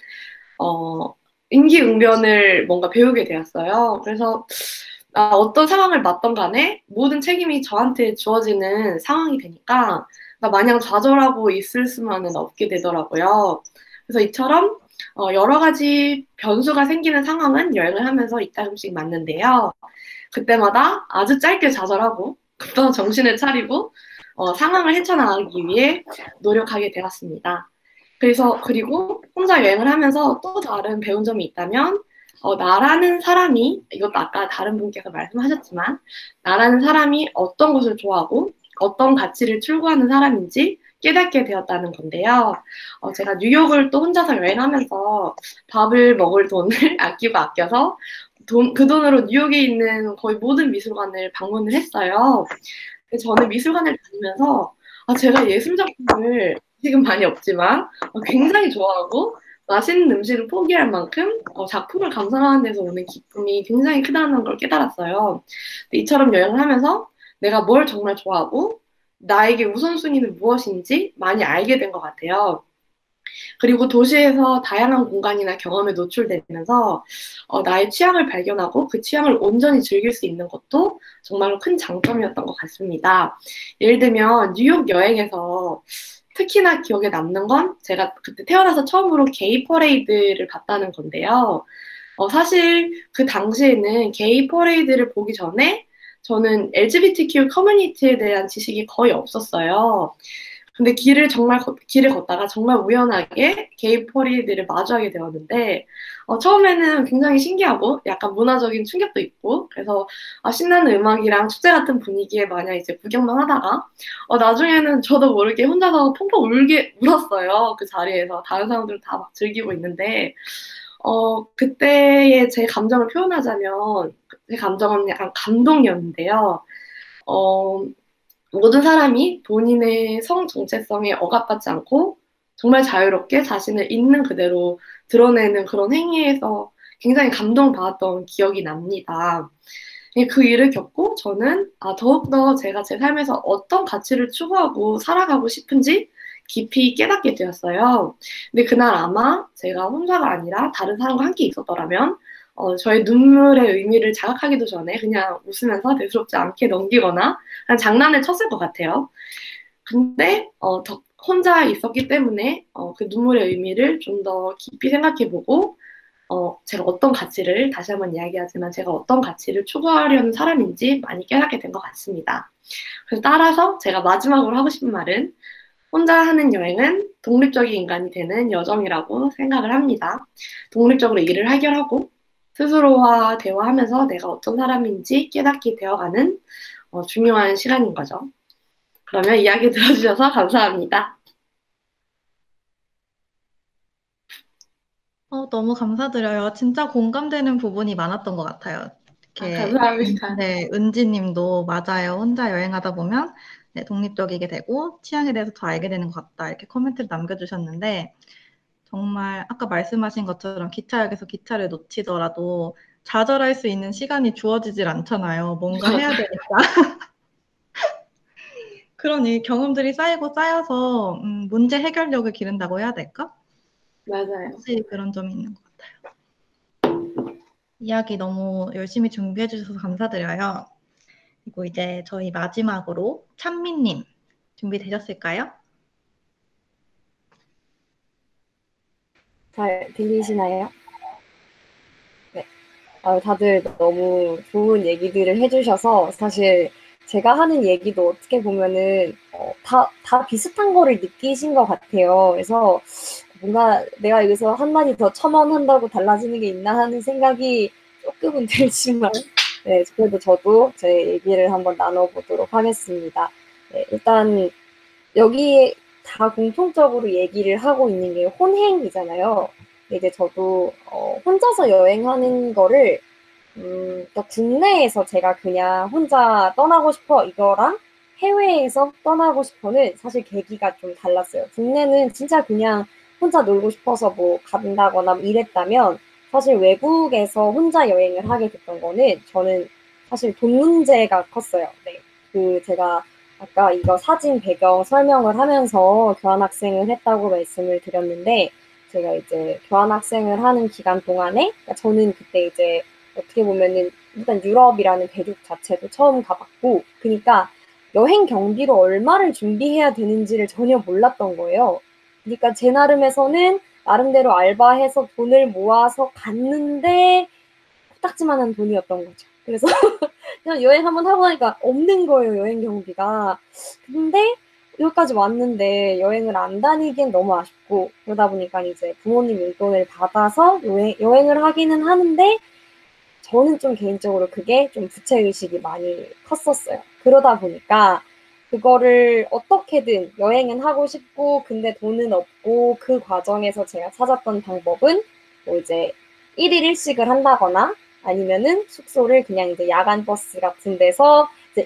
임기응변을 뭔가 배우게 되었어요. 그래서 어떤 상황을 맞던 간에 모든 책임이 저한테 주어지는 상황이 되니까 마냥 좌절하고 있을 수만은 없게 되더라고요. 그래서 이처럼 여러 가지 변수가 생기는 상황은 여행을 하면서 이따금씩 맞는데요. 그때마다 아주 짧게 좌절하고 급한 정신을 차리고 상황을 헤쳐나가기 위해 노력하게 되었습니다. 그리고 혼자 여행을 하면서 또 다른 배운 점이 있다면, 나라는 사람이, 이것도 아까 다른 분께서 말씀하셨지만, 나라는 사람이 어떤 것을 좋아하고 어떤 가치를 추구하는 사람인지 깨닫게 되었다는 건데요. 제가 뉴욕을 또 혼자서 여행하면서 밥을 먹을 돈을 아껴서 그 돈으로 뉴욕에 있는 거의 모든 미술관을 방문을 했어요. 저는 미술관을 다니면서 제가 예술 작품을 지금 많이 없지만 굉장히 좋아하고 맛있는 음식을 포기할 만큼 작품을 감상하는 데서 오는 기쁨이 굉장히 크다는 걸 깨달았어요. 근데 이처럼 여행을 하면서 내가 뭘 정말 좋아하고 나에게 우선순위는 무엇인지 많이 알게 된 것 같아요. 그리고 도시에서 다양한 공간이나 경험에 노출되면서 나의 취향을 발견하고 그 취향을 온전히 즐길 수 있는 것도 정말로 큰 장점이었던 것 같습니다. 예를 들면 뉴욕 여행에서 특히나 기억에 남는 건 제가 그때 태어나서 처음으로 게이 퍼레이드를 봤다는 건데요. 사실 그 당시에는 게이 퍼레이드를 보기 전에 저는 LGBTQ 커뮤니티에 대한 지식이 거의 없었어요. 근데 길을 걷다가 정말 우연하게 게이 퍼레이드를 마주하게 되었는데, 처음에는 굉장히 신기하고 약간 문화적인 충격도 있고, 그래서 신나는 음악이랑 축제 같은 분위기에 마냥 이제 구경만 하다가, 나중에는 저도 모르게 혼자서 펑펑 울었어요. 그 자리에서. 다른 사람들은 다 막 즐기고 있는데, 그때의 제 감정을 표현하자면, 제 감정은 약간 감동이었는데요. 어, 모든 사람이 본인의 성 정체성에 억압받지 않고 정말 자유롭게 자신을 있는 그대로 드러내는 그런 행위에서 굉장히 감동받았던 기억이 납니다. 그 일을 겪고 저는 더욱더 제가 제 삶에서 어떤 가치를 추구하고 살아가고 싶은지 깊이 깨닫게 되었어요. 근데 그날 아마 제가 혼자가 아니라 다른 사람과 함께 있었더라면 저의 눈물의 의미를 자각하기도 전에 그냥 웃으면서 대수롭지 않게 넘기거나 그냥 장난을 쳤을 것 같아요. 근데 혼자 있었기 때문에 그 눈물의 의미를 좀 더 깊이 생각해보고 제가 어떤 가치를 다시 한번 이야기하지만 제가 어떤 가치를 추구하려는 사람인지 많이 깨닫게 된 것 같습니다. 그래서 따라서 제가 마지막으로 하고 싶은 말은 혼자 하는 여행은 독립적인 인간이 되는 여정이라고 생각을 합니다. 독립적으로 일을 해결하고 스스로와 대화하면서 내가 어떤 사람인지 깨닫게 되어가는 중요한 시간인 거죠. 그러면 이야기 들어주셔서 감사합니다. 너무 감사드려요. 진짜 공감되는 부분이 많았던 것 같아요. 감사합니다. 네, 은지님도 맞아요. 혼자 여행하다 보면 네, 독립적이게 되고 취향에 대해서 더 알게 되는 것 같다. 이렇게 코멘트를 남겨주셨는데 정말 아까 말씀하신 것처럼 기차역에서 기차를 놓치더라도 좌절할 수 있는 시간이 주어지질 않잖아요. 뭔가 해야 되니까. 그런 경험들이 쌓이고 쌓여서 문제 해결력을 기른다고 해야 될까? 맞아요. 확실히 그런 점이 있는 것 같아요. 이야기 너무 열심히 준비해 주셔서 감사드려요. 그리고 이제 저희 마지막으로 찬미님 준비되셨을까요? 잘 들리시나요? 네. 다들 너무 좋은 얘기들을 해주셔서 사실 제가 하는 얘기도 어떻게 보면은 다 비슷한 거를 느끼신 것 같아요. 그래서 뭔가 내가 여기서 한마디 더 첨언한다고 달라지는 게 있나 하는 생각이 조금은 들지만 네, 그래도 저도 제 얘기를 한번 나눠보도록 하겠습니다. 네, 일단 여기 다 공통적으로 얘기를 하고 있는 게 혼행이잖아요. 이제 저도 혼자서 여행하는 거를 그러니까 국내에서 제가 그냥 혼자 떠나고 싶어 이거랑 해외에서 떠나고 싶어는 사실 계기가 좀 달랐어요. 국내는 진짜 그냥 혼자 놀고 싶어서 뭐 간다거나 이랬다면 사실 외국에서 혼자 여행을 하게 됐던 거는 저는 사실 돈 문제가 컸어요. 네. 제가 아까 이거 사진 배경 설명을 하면서 교환학생을 했다고 말씀을 드렸는데 제가 이제 교환학생을 하는 기간 동안에 그러니까 저는 그때 이제 어떻게 보면은 일단 유럽이라는 대륙 자체도 처음 가봤고 그러니까 여행 경비로 얼마를 준비해야 되는지를 전혀 몰랐던 거예요. 그러니까 제 나름에서는 나름대로 알바해서 돈을 모아서 갔는데 코딱지만한 돈이었던 거죠. 그래서 그냥 여행 한번 하고 나니까 없는 거예요, 여행 경비가. 근데 여기까지 왔는데 여행을 안 다니기엔 너무 아쉽고 그러다 보니까 이제 부모님 용돈을 받아서 여행을 하기는 하는데 저는 좀 개인적으로 그게 좀 부채의식이 많이 컸었어요. 그러다 보니까 그거를 어떻게든 여행은 하고 싶고 근데 돈은 없고 그 과정에서 제가 찾았던 방법은 뭐 이제 1일 1식을 한다거나 아니면은 숙소를 그냥 이제 야간 버스 같은 데서 이제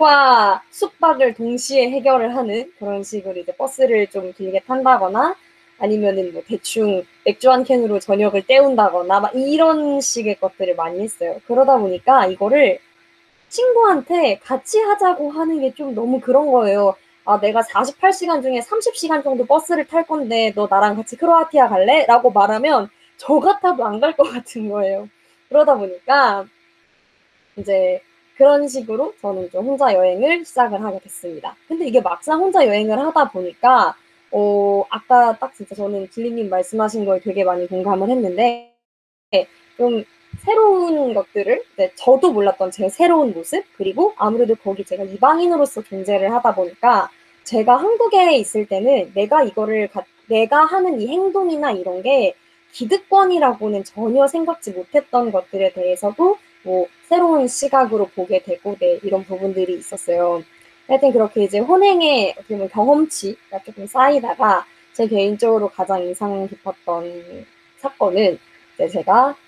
이동과 숙박을 동시에 해결을 하는 그런 식으로 이제 버스를 좀 길게 탄다거나 아니면은 뭐 대충 맥주 한 캔으로 저녁을 때운다거나 막 이런 식의 것들을 많이 했어요. 그러다 보니까 이거를 친구한테 같이 하자고 하는 게 좀 너무 그런 거예요. 아, 내가 48시간 중에 30시간 정도 버스를 탈 건데 너 나랑 같이 크로아티아 갈래? 라고 말하면 저 같아도 안 갈 것 같은 거예요. 그러다 보니까 이제 그런 식으로 저는 좀 혼자 여행을 시작을 하게 됐습니다. 근데 이게 막상 혼자 여행을 하다 보니까 아까 딱 진짜 저는 진리님 말씀하신 거에 되게 많이 공감을 했는데 좀 새로운 것들을 저도 몰랐던 제 새로운 모습 그리고 아무래도 거기 제가 이방인으로서 존재를 하다 보니까 제가 한국에 있을 때는 내가 하는 이 행동이나 이런 게 기득권이라고는 전혀 생각지 못했던 것들에 대해서도 뭐 새로운 시각으로 보게 되고 이런 부분들이 있었어요. 하여튼 그렇게 이제 혼행의 어떻게 보면 경험치가 조금 쌓이다가 제 개인적으로 가장 인상 깊었던 사건은 이제 제가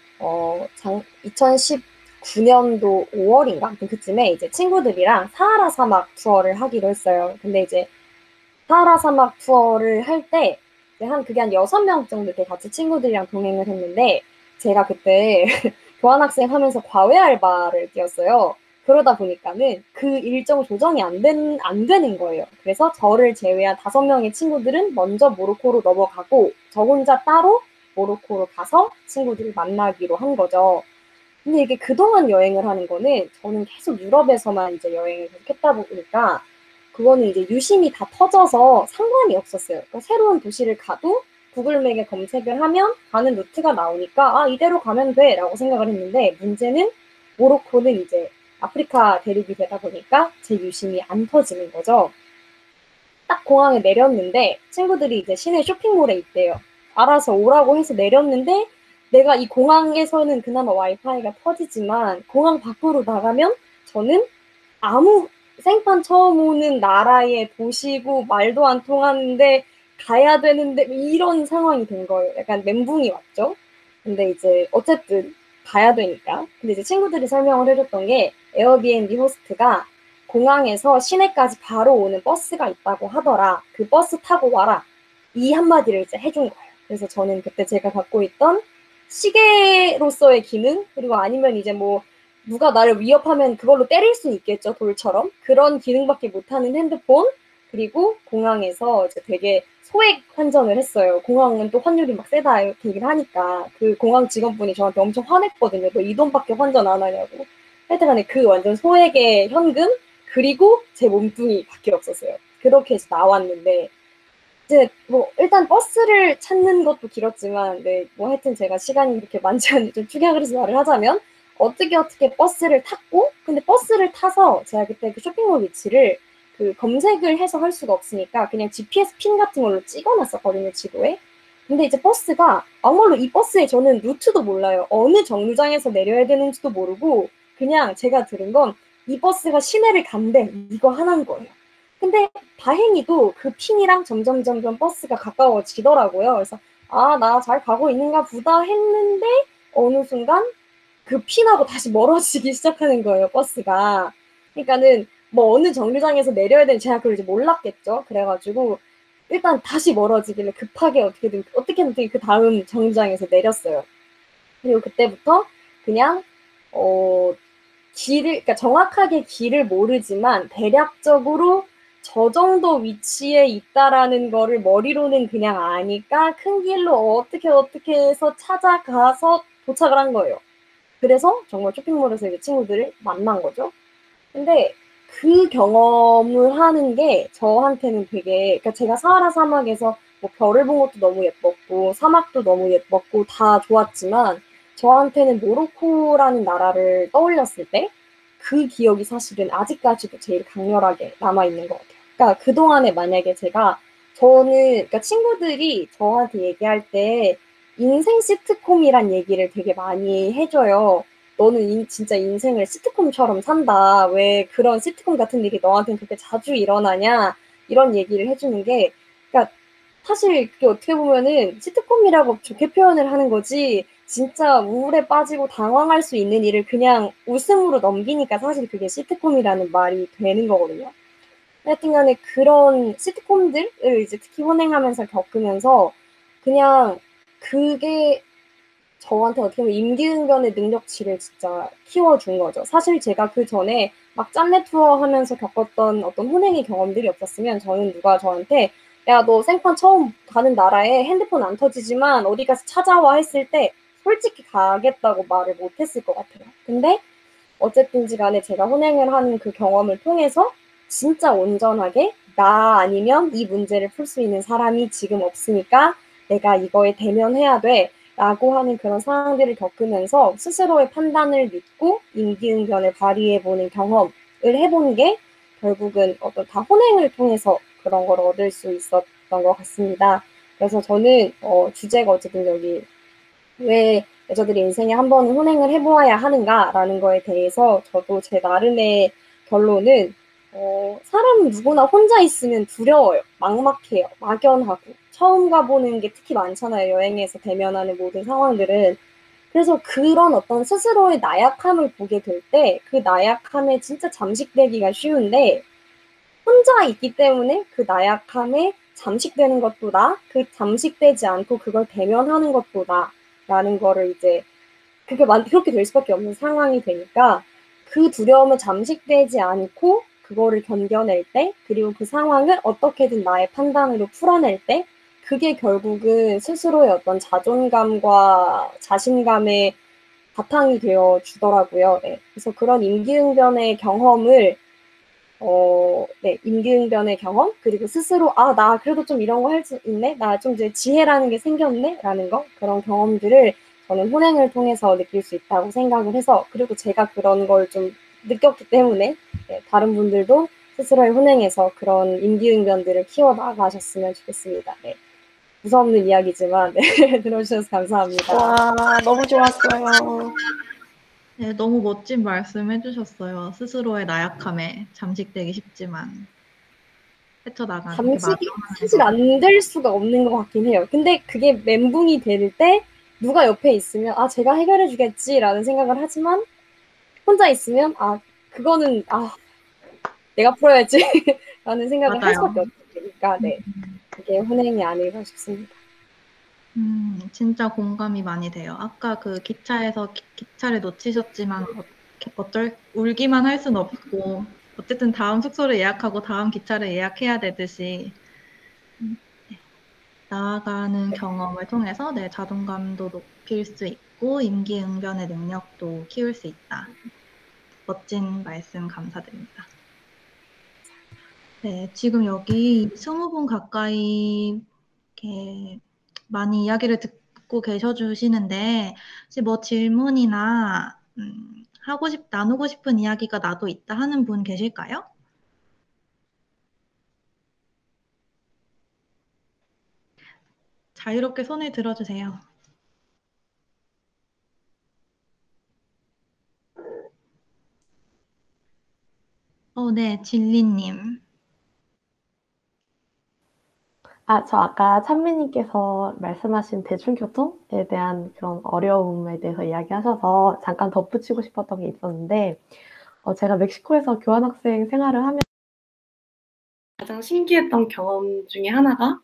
2019년도 5월인가 그쯤에 이제 친구들이랑 사하라 사막 투어를 하기로 했어요. 근데 이제 사하라 사막 투어를 할 때 그게 한 6명 정도 이렇게 같이 친구들이랑 동행을 했는데 제가 그때 교환학생 하면서 과외 알바를 뛰었어요. 그러다 보니까는 그 일정 조정이 안 되는 거예요. 그래서 저를 제외한 5명의 친구들은 먼저 모로코로 넘어가고 저 혼자 따로 모로코로 가서 친구들을 만나기로 한 거죠. 근데 이게 그동안 여행을 하는 거는 저는 계속 유럽에서만 이제 여행을 계속 했다 보니까 그거는 이제 유심히 다 터져서 상관이 없었어요. 그러니까 새로운 도시를 가도 구글맵에 검색을 하면 가는 루트가 나오니까 이대로 가면 돼 라고 생각을 했는데 문제는 모로코는 이제 아프리카 대륙이 되다 보니까 제 유심이 안 터지는 거죠. 딱 공항에 내렸는데 친구들이 이제 시내 쇼핑몰에 있대요. 알아서 오라고 해서 내렸는데 내가 이 공항에서는 그나마 와이파이가 터지지만 공항 밖으로 나가면 저는 아무 생판 처음 오는 나라의 도시고 말도 안 통하는데 가야 되는데 이런 상황이 된 거예요. 약간 멘붕이 왔죠. 근데 이제 어쨌든 가야 되니까. 근데 이제 친구들이 설명을 해줬던 게 에어비앤비 호스트가 공항에서 시내까지 바로 오는 버스가 있다고 하더라. 그 버스 타고 와라. 이 한마디를 이제 해준 거예요. 그래서 저는 그때 제가 갖고 있던 시계로서의 기능 그리고 아니면 이제 뭐 누가 나를 위협하면 그걸로 때릴 수 있겠죠, 돌처럼. 그런 기능밖에 못하는 핸드폰, 그리고 공항에서 이제 되게 소액 환전을 했어요. 공항은 또 환율이 막 세다 이렇게 얘기를 하니까 그 공항 직원분이 저한테 엄청 화냈거든요. 너 이 돈밖에 환전 안 하냐고. 하여튼간에 그 완전 소액의 현금 그리고 제 몸뚱이밖에 없었어요. 그렇게 해서 나왔는데 이제 뭐 일단 버스를 찾는 것도 길었지만 뭐 하여튼 제가 시간이 그렇게 많지 않은데 좀 축약을 해서 말을 하자면 어떻게 버스를 탔고 근데 버스를 타서 제가 그때 그 쇼핑몰 위치를 그 검색을 해서 할 수가 없으니까 그냥 GPS 핀 같은 걸로 찍어놨었거든요, 지도에. 근데 이제 버스가 막말로 이 버스에 저는 루트도 몰라요. 어느 정류장에서 내려야 되는지도 모르고 그냥 제가 들은 건 이 버스가 시내를 간대 이거 하나인 거예요. 근데 다행히도 그 핀이랑 점점 버스가 가까워지더라고요. 그래서 나 잘 가고 있는가 보다 했는데 어느 순간 그 핀하고 다시 멀어지기 시작하는 거예요, 버스가. 그러니까는 뭐 어느 정류장에서 내려야 되는 제가 그걸 이제 몰랐겠죠. 그래가지고 일단 다시 멀어지길래 급하게 어떻게든 그 다음 정류장에서 내렸어요. 그리고 그때부터 그냥 그러니까 정확하게 길을 모르지만 대략적으로 저 정도 위치에 있다라는 거를 머리로는 그냥 아니까 큰 길로 어떻게 해서 찾아가서 도착을 한 거예요. 그래서 정말 쇼핑몰에서 이제 친구들을 만난 거죠. 근데 그 경험을 하는 게 저한테는 되게, 그러니까 제가 사하라 사막에서 뭐 별을 본 것도 너무 예뻤고 사막도 너무 예뻤고 다 좋았지만 저한테는 모로코라는 나라를 떠올렸을 때 그 기억이 사실은 아직까지도 제일 강렬하게 남아있는 것 같아요. 그러니까 그동안에 만약에 그러니까 친구들이 저한테 얘기할 때 인생 시트콤이란 얘기를 되게 많이 해줘요. 너는 진짜 인생을 시트콤처럼 산다. 왜 그런 시트콤 같은 일이 너한테는 그렇게 자주 일어나냐. 이런 얘기를 해주는 게, 그러니까 사실 그게 어떻게 보면은 시트콤이라고 좋게 표현을 하는 거지 진짜 우울에 빠지고 당황할 수 있는 일을 그냥 웃음으로 넘기니까 사실 그게 시트콤이라는 말이 되는 거거든요. 하여튼간에 그런 시트콤들을 이제 특히 혼행하면서 겪으면서 그냥 그게 저한테 어떻게 보면 임기응변의 능력치를 진짜 키워준 거죠. 사실 제가 그 전에 막 짬내 투어 하면서 겪었던 어떤 혼행의 경험들이 없었으면 저는 누가 저한테 야, 너 생판 처음 가는 나라에 핸드폰 안 터지지만 어디 가서 찾아와 했을 때 솔직히 가겠다고 말을 못했을 것 같아요. 근데 어쨌든지 간에 제가 혼행을 하는 그 경험을 통해서 진짜 온전하게 나 아니면 이 문제를 풀 수 있는 사람이 지금 없으니까 내가 이거에 대면해야 돼 라고 하는 그런 상황들을 겪으면서 스스로의 판단을 믿고 임기응변을 발휘해보는 경험을 해본 게 결국은 어떤 다 혼행을 통해서 그런 걸 얻을 수 있었던 것 같습니다. 그래서 저는 주제가 어쨌든 여기 왜 여자들이 인생에 한 번은 혼행을 해보아야 하는가라는 거에 대해서 저도 제 나름의 결론은 사람은 누구나 혼자 있으면 두려워요. 막막해요. 막연하고. 처음 가보는 게 특히 많잖아요. 여행에서 대면하는 모든 상황들은. 그래서 그런 어떤 스스로의 나약함을 보게 될 때 그 나약함에 진짜 잠식되기가 쉬운데 혼자 있기 때문에 그 나약함에 잠식되는 것도 그 잠식되지 않고 그걸 대면하는 것도 라는 거를 이제 그렇게 될 수밖에 없는 상황이 되니까 그 두려움을 잠식되지 않고 그거를 견뎌낼 때 그리고 그 상황을 어떻게든 나의 판단으로 풀어낼 때 그게 결국은 스스로의 어떤 자존감과 자신감의 바탕이 되어 주더라고요. 네. 그래서 그런 임기응변의 경험을 임기응변의 경험 그리고 스스로 나 그래도 좀 이런 거 할 수 있네 나 좀 이제 지혜라는 게 생겼네 라는 거 그런 경험들을 저는 혼행을 통해서 느낄 수 있다고 생각을 해서 그리고 제가 그런 걸 좀 느꼈기 때문에 다른 분들도 스스로의 혼행에서 그런 임기응변들을 키워나가셨으면 좋겠습니다. 네. 무서운 이야기지만 들어주셔서 감사합니다. 와, 너무 좋았어요. 네, 너무 멋진 말씀 해주셨어요. 스스로의 나약함에 잠식되기 쉽지만 헤쳐나가는 게 잠식이 사실 안 될 수가 없는 것 같긴 해요. 근데 그게 멘붕이 될 때 누가 옆에 있으면 제가 해결해 주겠지라는 생각을 하지만 혼자 있으면 그거는 내가 풀어야지 라는 생각을 할 수밖에 없으니까 네. 그게 혼행이 아닐까 싶습니다. 진짜 공감이 많이 돼요. 아까 그 기차에서 기차를 놓치셨지만 울기만 할 순 없고 어쨌든 다음 숙소를 예약하고 다음 기차를 예약해야 되듯이 나아가는 경험을 통해서 내 자존감도 높일 수 있고 임기응변의 능력도 키울 수 있다. 멋진 말씀 감사드립니다. 네, 지금 여기 20분 가까이 이렇게 많이 이야기를 듣고 계셔주시는데 혹시 뭐 질문이나 나누고 싶은 이야기가 나도 있다 하는 분 계실까요? 자유롭게 손을 들어주세요. 네, 진리님. 저 아까 찬미님께서 말씀하신 대중교통에 대한 그런 어려움에 대해서 이야기하셔서 잠깐 덧붙이고 싶었던 게 있었는데, 제가 멕시코에서 교환학생 생활을 하면 가장 신기했던 경험 중에 하나가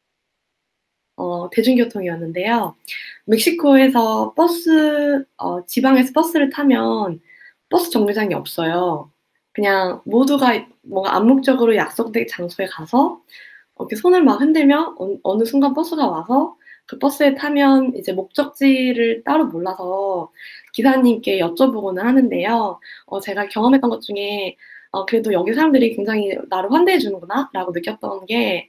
대중교통이었는데요. 멕시코에서 지방에서 버스를 타면 버스 정류장이 없어요. 그냥 모두가 뭔가 암묵적으로 약속된 장소에 가서 이렇게 손을 막 흔들면 어느 순간 버스가 와서 그 버스에 타면 이제 목적지를 따로 몰라서 기사님께 여쭤보고는 하는데요. 제가 경험했던 것 중에 그래도 여기 사람들이 굉장히 나를 환대해 주는구나 라고 느꼈던 게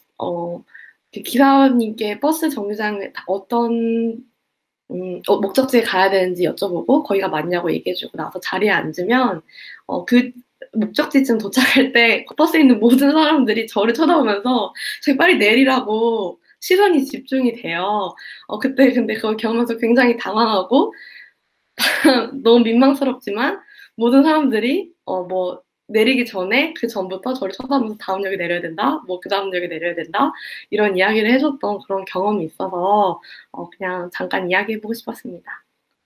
기사님께 버스 정류장에 어떤 목적지에 가야 되는지 여쭤보고 거기가 맞냐고 얘기해주고 나서 자리에 앉으면 그 목적지쯤 도착할 때 버스에 있는 모든 사람들이 저를 쳐다보면서 저희 빨리 내리라고 시선이 집중이 돼요. 그때 근데 그걸 경험해서 굉장히 당황하고 너무 민망스럽지만 모든 사람들이 뭐 내리기 전에 그 전부터 저를 쳐다보면서 다음 역에 내려야 된다, 뭐 그 다음 역에 내려야 된다 이런 이야기를 해줬던 그런 경험이 있어서 그냥 잠깐 이야기해보고 싶었습니다.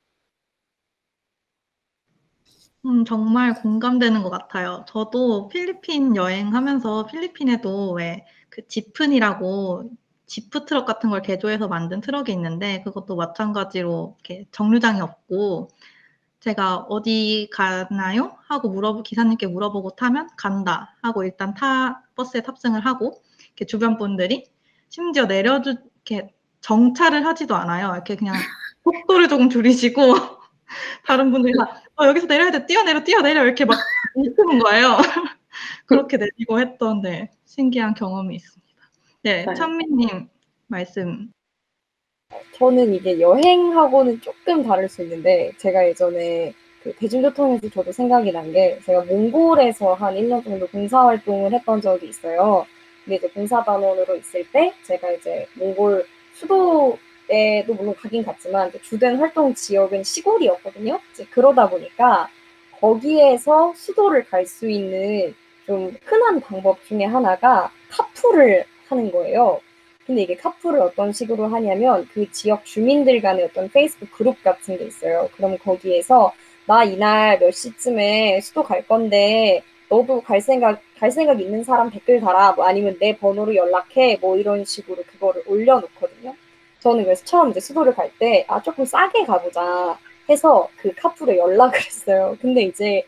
정말 공감되는 것 같아요. 저도 필리핀 여행하면서 필리핀에도 왜 그 지프니라고 지프 트럭 같은 걸 개조해서 만든 트럭이 있는데 그것도 마찬가지로 이렇게 정류장이 없고 제가 어디 가나요? 하고 기사님께 물어보고 타면 간다 하고 일단 버스에 탑승을 하고 이렇게 주변 분들이 심지어 이렇게 정차를 하지도 않아요. 이렇게 그냥 속도를 조금 줄이시고 다른 분들이 다 여기서 내려야 돼, 뛰어내려 이렇게 막 이끄는 거예요. 그렇게 내리고 했던 신기한 경험이 있습니다. 네, 네. 찬미님 말씀. 저는 이게 여행하고는 조금 다를 수 있는데 제가 예전에 그 대중교통에서 저도 생각이 난 게 제가 몽골에서 한 1년 정도 봉사활동을 했던 적이 있어요. 근데 이제 봉사단원으로 있을 때 제가 이제 몽골 수도에도 물론 가긴 갔지만 주된 활동 지역은 시골이었거든요. 이제 그러다 보니까 거기에서 수도를 갈 수 있는 좀 흔한 방법 중에 하나가 카풀을 하는 거예요. 근데 이게 카풀을 어떤 식으로 하냐면 그 지역 주민들 간의 어떤 페이스북 그룹 같은 게 있어요. 그럼 거기에서 나 이날 몇 시쯤에 수도 갈 건데 너도 갈 생각 있는 사람 댓글 달아. 뭐 아니면 내 번호로 연락해. 뭐 이런 식으로 그거를 올려놓거든요. 저는 그래서 처음 이제 수도를 갈 때 조금 싸게 가보자 해서 그 카풀에 연락을 했어요. 근데 이제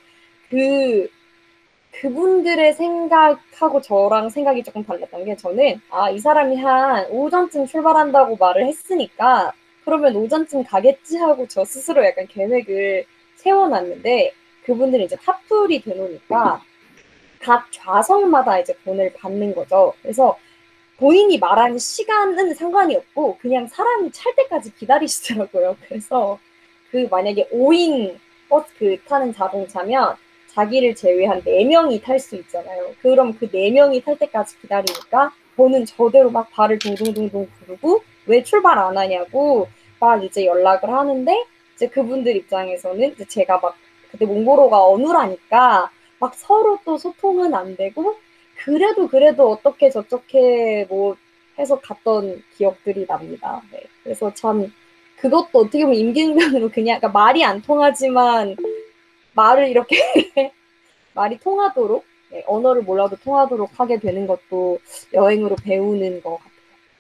그분들의 생각하고 저랑 생각이 조금 달랐던 게 저는 이 사람이 한 오전쯤 출발한다고 말을 했으니까 그러면 오전쯤 가겠지 하고 저 스스로 약간 계획을 세워놨는데 그분들이 이제 카풀이 되놓으니까 각 좌석마다 이제 돈을 받는 거죠. 그래서 본인이 말하는 시간은 상관이 없고 그냥 사람이 찰 때까지 기다리시더라고요. 그래서 만약에 5인 버스 타는 자동차면 자기를 제외한 4명이 탈 수 있잖아요. 그럼 그 4명이 탈 때까지 기다리니까 저는 저대로 막 발을 동동동동 구르고 왜 출발 안 하냐고 막 이제 연락을 하는데 이제 그분들 입장에서는 이제 제가 막 그때 몽골어가 어눌하니까 막 서로 또 소통은 안 되고 그래도 어떻게 저렇게 뭐 해서 갔던 기억들이 납니다. 네. 그래서 참 그것도 어떻게 보면 임기응변으로 그냥 그러니까 말이 안 통하지만 말을 이렇게 말이 통하도록 언어를 몰라도 통하도록 하게 되는 것도 여행으로 배우는 것 같아요.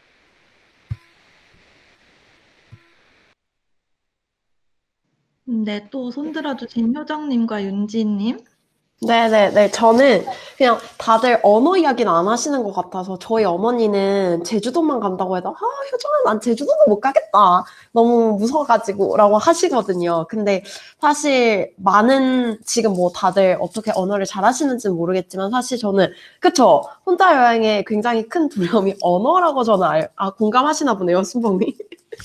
네, 또 손들어주신 효정님과 윤지님. 네네네. 저는 그냥 다들 언어 이야기는 안 하시는 것 같아서 저희 어머니는 제주도만 간다고 해도 효정아 난 제주도는 못 가겠다. 너무 무서워가지고 라고 하시거든요. 근데 사실 지금 뭐 다들 어떻게 언어를 잘 하시는지는 모르겠지만 사실 저는 그쵸. 혼자 여행에 굉장히 큰 두려움이 언어라고 저는 공감하시나 보네요, 순봉님.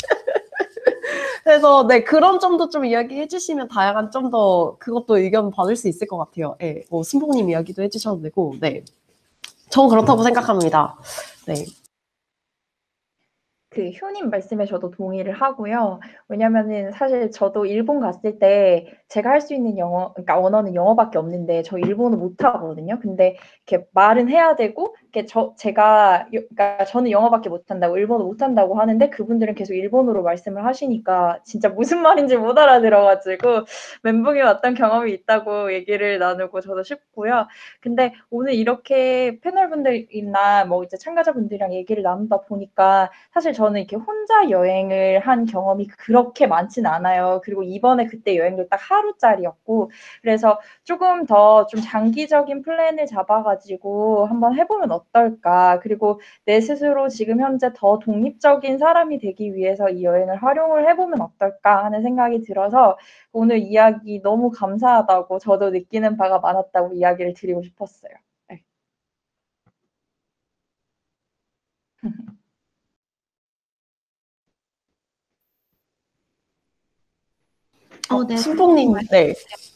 그래서 네 그런 점도 좀 이야기해 주시면 다양한 좀 더 그것도 의견 받을 수 있을 것 같아요. 네, 뭐 순봉님 이야기도 해주셔도 되고, 네, 전 그렇다고 생각합니다. 네. 그 효님 말씀에 저도 동의를 하고요. 왜냐면은 사실 저도 일본 갔을 때 제가 할 수 있는 그러니까 언어는 영어밖에 없는데 저 일본어 못 하거든요. 근데 이렇게 말은 해야 되고, 그러니까 저는 영어밖에 못 한다고 일본어 못 한다고 하는데 그분들은 계속 일본어로 말씀을 하시니까 진짜 무슨 말인지 못 알아들어가지고 멘붕이 왔던 경험이 있다고 얘기를 나누고 저도 싶고요. 근데 오늘 이렇게 패널분들이나 뭐 이제 참가자분들이랑 얘기를 나누다 보니까 사실 저는 이렇게 혼자 여행을 한 경험이 그렇게 많지는 않아요. 그리고 이번에 그때 여행도 딱 하루짜리였고 그래서 조금 더 좀 장기적인 플랜을 잡아가지고 한번 해보면 어떨까. 그리고 내 스스로 지금 현재 더 독립적인 사람이 되기 위해서 이 여행을 활용을 해보면 어떨까 하는 생각이 들어서 오늘 이야기 너무 감사하다고 저도 느끼는 바가 많았다고 이야기를 드리고 싶었어요. 네. 네. 순봉님, 네.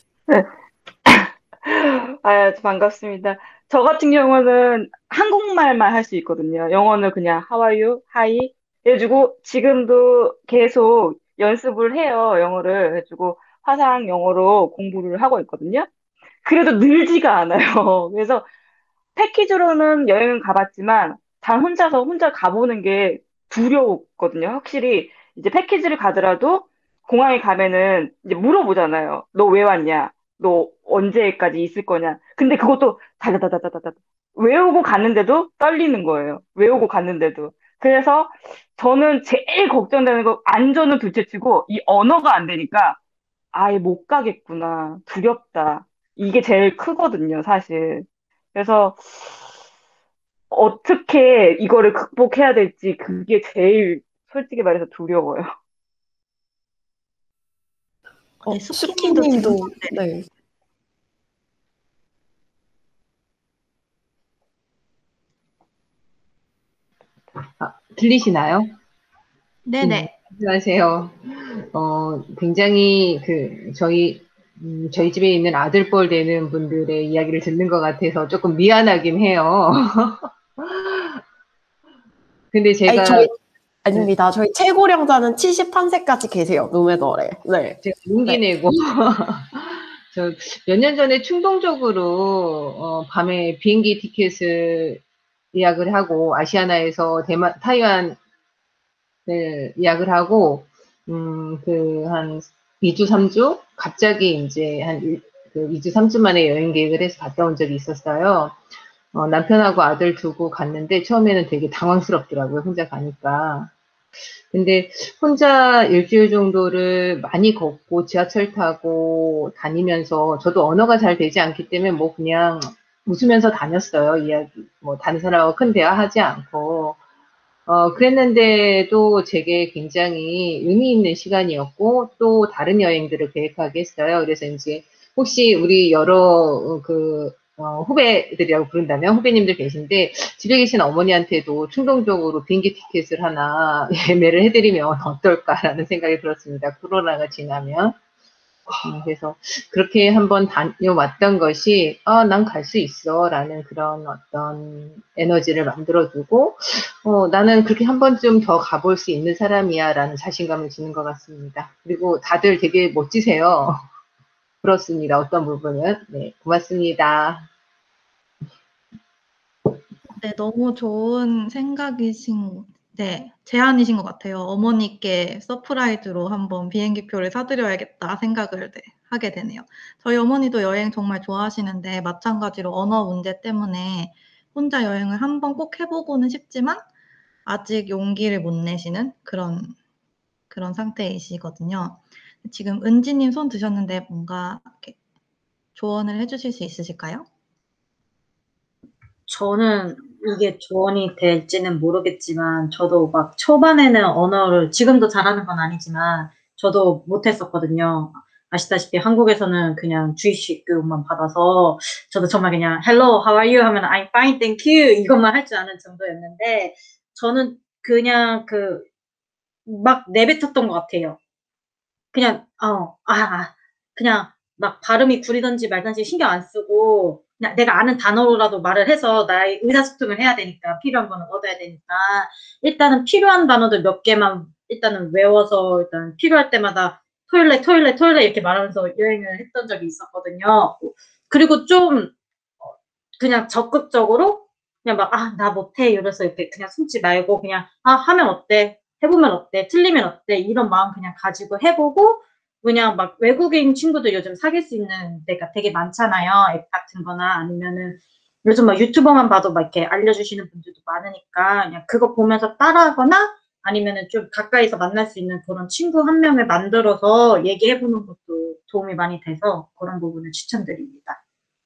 반갑습니다. 저 같은 경우는 한국말만 할 수 있거든요. 영어는 그냥 How are you? Hi. 해가지고 지금도 계속 연습을 해요. 영어를 해가지고 화상 영어로 공부를 하고 있거든요. 그래도 늘지가 않아요. 그래서 패키지로는 여행은 가봤지만 혼자 가보는 게 두려웠거든요. 확실히 이제 패키지를 가더라도 공항에 가면은 이제 물어보잖아요. 너 왜 왔냐? 너 언제까지 있을 거냐? 근데 그것도 다다다다다다 외우고 갔는데도 떨리는 거예요. 외우고 갔는데도. 그래서 저는 제일 걱정되는 거 안전은 둘째치고 이 언어가 안 되니까 아예 못 가겠구나. 두렵다. 이게 제일 크거든요, 사실. 그래서 어떻게 이거를 극복해야 될지 그게 제일 솔직히 말해서 두려워요. 네, 수키님도 수키님도, 질문. 네. 들리시나요? 네네. 안녕하세요. 굉장히 저희 집에 있는 아들뻘 되는 분들의 이야기를 듣는 것 같아서 조금 미안하긴 해요. 근데 제가 아닙니다. 저희 최고령자는 71세까지 계세요. 노매더래. 네. 제가 용기 내고 저 몇 년 전에 충동적으로 밤에 비행기 티켓을 예약을 하고 아시아나에서 타이완을 예약을 하고 한 2주, 3주 갑자기 이제 한 2주, 3주 만에 여행 계획을 해서 갔다 온 적이 있었어요. 남편하고 아들 두고 갔는데 처음에는 되게 당황스럽더라고요. 혼자 가니까. 근데 혼자 일주일 정도를 많이 걷고 지하철 타고 다니면서 저도 언어가 잘 되지 않기 때문에 뭐 그냥 웃으면서 다녔어요. 이야기, 뭐 다른 사람하고 큰 대화하지 않고. 그랬는데도 제게 굉장히 의미 있는 시간이었고 또 다른 여행들을 계획하게 했어요. 그래서 이제 혹시 우리 여러 후배들이라고 부른다면 후배님들 계신데 집에 계신 어머니한테도 충동적으로 비행기 티켓을 하나 예매를 해드리면 어떨까라는 생각이 들었습니다. 코로나가 지나면. 그래서 그렇게 한번 다녀왔던 것이 난 갈 수 있어 라는 그런 어떤 에너지를 만들어주고 나는 그렇게 한 번쯤 더 가볼 수 있는 사람이야 라는 자신감을 주는 것 같습니다. 그리고 다들 되게 멋지세요. 그렇습니다. 어떤 부분은. 네, 고맙습니다. 네, 너무 좋은 제안이신 것 같아요. 어머니께 서프라이즈로 한번 비행기표를 사드려야겠다 생각을 하게 되네요. 저희 어머니도 여행 정말 좋아하시는데 마찬가지로 언어 문제 때문에 혼자 여행을 한번 꼭 해보고는 싶지만 아직 용기를 못 내시는 그런 상태이시거든요. 지금 은지님 손 드셨는데 뭔가 이렇게 조언을 해주실 수 있으실까요? 저는 이게 조언이 될지는 모르겠지만, 저도 막 초반에는 언어를 지금도 잘하는 건 아니지만, 저도 못했었거든요. 아시다시피 한국에서는 그냥 주입식 교육만 받아서, 저도 정말 그냥 Hello, how are you? 하면 I'm fine, thank you 이것만 할 줄 아는 정도였는데, 저는 그냥 막 내뱉었던 것 같아요. 그냥 그냥 막 발음이 구리던지 말던지 신경 안 쓰고 그냥 내가 아는 단어로라도 말을 해서 나의 의사소통을 해야 되니까 필요한 거는 얻어야 되니까 일단은 필요한 단어들 몇 개만 일단은 외워서 일단 필요할 때마다 토일렛 이렇게 말하면서 여행을 했던 적이 있었거든요. 그리고 좀 그냥 적극적으로 그냥 막 나 못해 이래서 이렇게 그냥 숨지 말고 그냥 하면 어때? 해보면 어때? 틀리면 어때? 이런 마음 그냥 가지고 해보고 그냥 막 외국인 친구들 요즘 사귈 수 있는 데가 되게 많잖아요. 앱 같은 거나 아니면은 요즘 막 유튜버만 봐도 막 이렇게 알려주시는 분들도 많으니까 그냥 그거 보면서 따라하거나 아니면은 좀 가까이서 만날 수 있는 그런 친구 한 명을 만들어서 얘기해보는 것도 도움이 많이 돼서 그런 부분을 추천드립니다.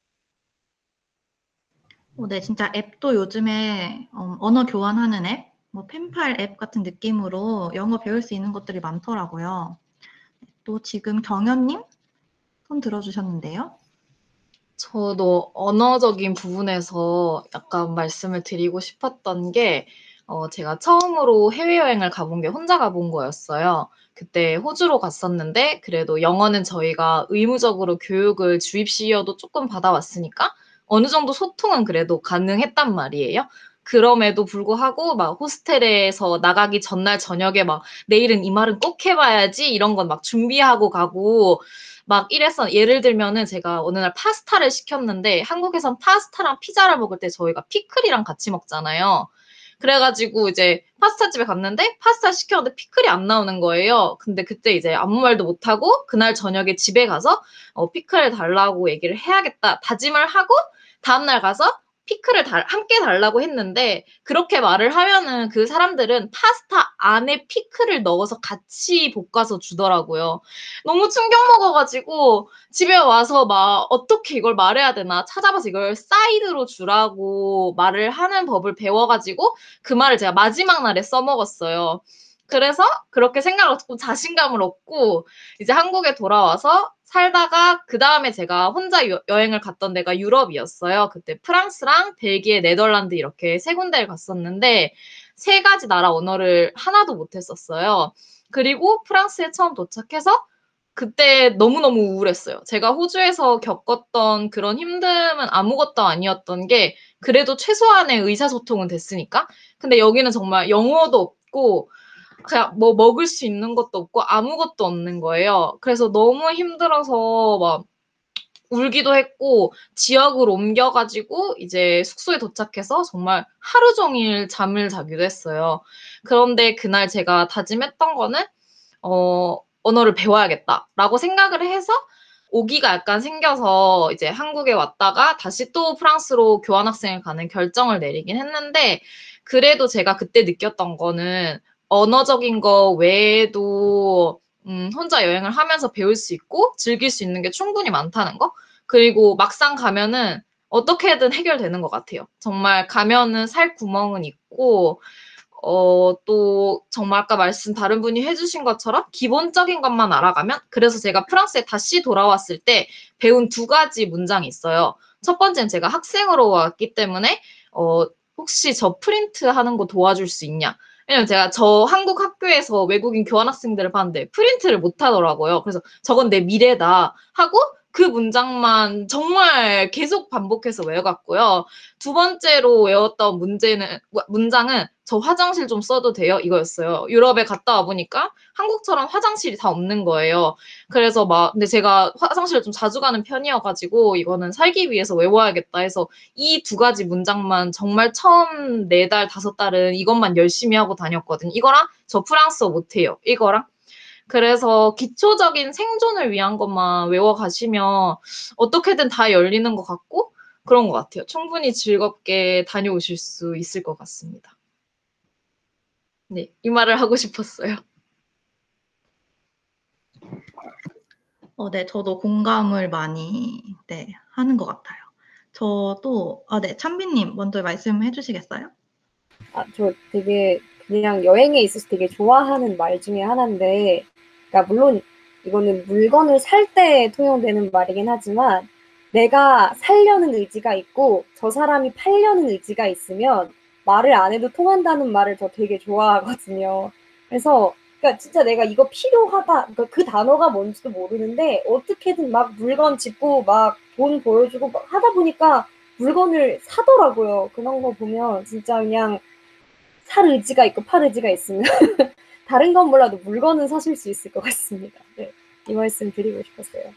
네, 진짜 앱도 요즘에 언어 교환하는 앱, 뭐 펜팔 앱 같은 느낌으로 영어 배울 수 있는 것들이 많더라고요. 또 지금 경연님 손 들어주셨는데요. 저도 언어적인 부분에서 약간 말씀을 드리고 싶었던 게, 제가 처음으로 해외여행을 가본 게 혼자 가본 거였어요. 그때 호주로 갔었는데, 그래도 영어는 저희가 의무적으로 교육을 주입시여도 조금 받아왔으니까, 어느 정도 소통은 그래도 가능했단 말이에요. 그럼에도 불구하고 막 호스텔에서 나가기 전날 저녁에 막 내일은 이 말은 꼭 해봐야지 이런 건 막 준비하고 가고 막 이래서 예를 들면은 제가 어느 날 파스타를 시켰는데 한국에선 파스타랑 피자를 먹을 때 저희가 피클이랑 같이 먹잖아요. 그래가지고 이제 파스타 집에 갔는데 파스타 시켰는데 피클이 안 나오는 거예요. 근데 그때 이제 아무 말도 못하고 그날 저녁에 집에 가서 피클 달라고 얘기를 해야겠다 다짐을 하고 다음날 가서 피클을 함께 달라고 했는데 그렇게 말을 하면은 그 사람들은 파스타 안에 피클을 넣어서 같이 볶아서 주더라고요. 너무 충격 먹어가지고 집에 와서 막 어떻게 이걸 말해야 되나 찾아봐서 이걸 사이드로 주라고 말을 하는 법을 배워가지고 그 말을 제가 마지막 날에 써먹었어요. 그래서 그렇게 생각을 하고 자신감을 얻고 이제 한국에 돌아와서 살다가 그 다음에 제가 혼자 여행을 갔던 데가 유럽이었어요. 그때 프랑스랑 벨기에, 네덜란드 이렇게 세 군데를 갔었는데 세 가지 나라 언어를 하나도 못했었어요. 그리고 프랑스에 처음 도착해서 그때 너무너무 우울했어요. 제가 호주에서 겪었던 그런 힘듦은 아무것도 아니었던 게 그래도 최소한의 의사소통은 됐으니까. 근데 여기는 정말 영어도 없고 그냥 뭐 먹을 수 있는 것도 없고 아무것도 없는 거예요. 그래서 너무 힘들어서 막 울기도 했고 지역을 옮겨가지고 이제 숙소에 도착해서 정말 하루 종일 잠을 자기도 했어요. 그런데 그날 제가 다짐했던 거는 언어를 배워야겠다라고 생각을 해서 오기가 약간 생겨서 이제 한국에 왔다가 다시 또 프랑스로 교환학생을 가는 결정을 내리긴 했는데 그래도 제가 그때 느꼈던 거는 언어적인 거 외에도 혼자 여행을 하면서 배울 수 있고 즐길 수 있는 게 충분히 많다는 거. 그리고 막상 가면은 어떻게든 해결되는 것 같아요. 정말 가면은 살 구멍은 있고 또 정말 아까 다른 분이 해주신 것처럼 기본적인 것만 알아가면 그래서 제가 프랑스에 다시 돌아왔을 때 배운 두 가지 문장이 있어요. 첫 번째는 제가 학생으로 왔기 때문에 혹시 저 프린트 하는 거 도와줄 수 있냐? 왜냐면 제가 저 한국 학교에서 외국인 교환학생들을 봤는데 프린트를 못 하더라고요. 그래서 저건 내 미래다 하고 그 문장만 정말 계속 반복해서 외워갔고요. 두 번째로 외웠던 문장은 저 화장실 좀 써도 돼요? 이거였어요. 유럽에 갔다 와 보니까 한국처럼 화장실이 다 없는 거예요. 그래서 근데 제가 화장실을 좀 자주 가는 편이어가지고 이거는 살기 위해서 외워야겠다 해서 이 두 가지 문장만 정말 처음 4달, 5달은 이것만 열심히 하고 다녔거든요. 이거랑 저 프랑스어 못해요. 이거랑. 그래서 기초적인 생존을 위한 것만 외워가시면 어떻게든 다 열리는 것 같고 그런 것 같아요. 충분히 즐겁게 다녀오실 수 있을 것 같습니다. 네, 이 말을 하고 싶었어요. 네, 저도 공감을 많이 하는 것 같아요. 저도 네, 찬비님 먼저 말씀해 주시겠어요? 저 되게 그냥 여행에 있어서 되게 좋아하는 말 중에 하나인데, 그러니까 물론 이거는 물건을 살 때 통용되는 말이긴 하지만 내가 살려는 의지가 있고 저 사람이 팔려는 의지가 있으면 말을 안 해도 통한다는 말을 저 되게 좋아하거든요. 그래서 그러니까 진짜 내가 이거 필요하다, 그러니까 그 단어가 뭔지도 모르는데 어떻게든 막 물건 짚고 막 돈 보여주고 막 하다 보니까 물건을 사더라고요. 그런 거 보면 진짜 그냥 살 의지가 있고 팔 의지가 있으면 다른 건 몰라도 물건은 사실 수 있을 것 같습니다. 네, 이 말씀 드리고 싶었어요.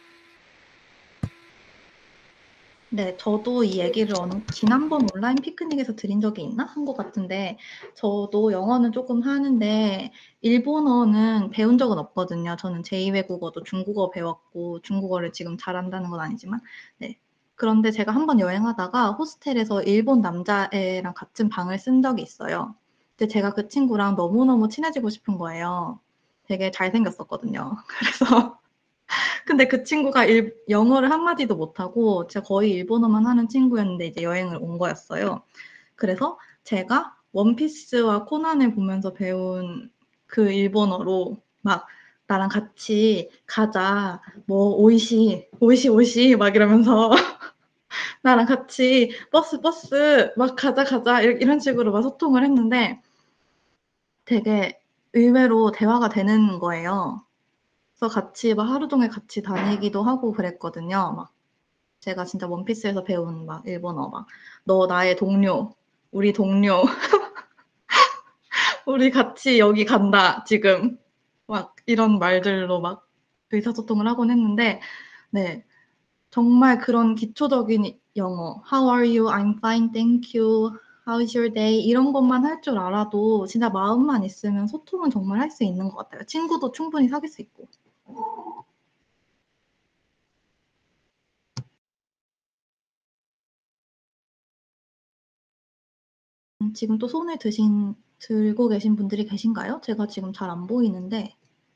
네, 저도 이 얘기를 지난번 온라인 피크닉에서 드린 적이 있나? 한 것 같은데, 저도 영어는 조금 하는데, 일본어는 배운 적은 없거든요. 저는 제2외국어도 중국어 배웠고, 중국어를 지금 잘한다는 건 아니지만, 네. 그런데 제가 한번 여행하다가 호스텔에서 일본 남자애랑 같은 방을 쓴 적이 있어요. 근데 제가 그 친구랑 너무너무 친해지고 싶은 거예요. 되게 잘생겼었거든요. 그래서 근데 그 친구가 영어를 한마디도 못하고 제가 거의 일본어만 하는 친구였는데 이제 여행을 온 거였어요. 그래서 제가 원피스와 코난을 보면서 배운 그 일본어로 막 나랑 같이 가자, 뭐 오이시 막 이러면서 나랑 같이 버스 막 가자 이런 식으로 막 소통을 했는데 되게 의외로 대화가 되는 거예요. 그래서 같이 막 하루 종일 같이 다니기도 하고 그랬거든요. 막 제가 진짜 원피스에서 배운 막 일본어 막 너 나의 동료, 우리 동료, 우리 같이 여기 간다 지금 막 이런 말들로 막 의사소통을 하곤 했는데 네 정말 그런 기초적인 영어 How are you? I'm fine, thank you. How's your day? 이런 것만 할 줄 알아도 진짜 마음만 있으면 소통은 정말 할 수 있는 것 같아요. 친구도 충분히 사귈 수 있고. 지금 또 손을 들고 계신 분들이 계신가요? 제가 지금 잘 안 보이는데.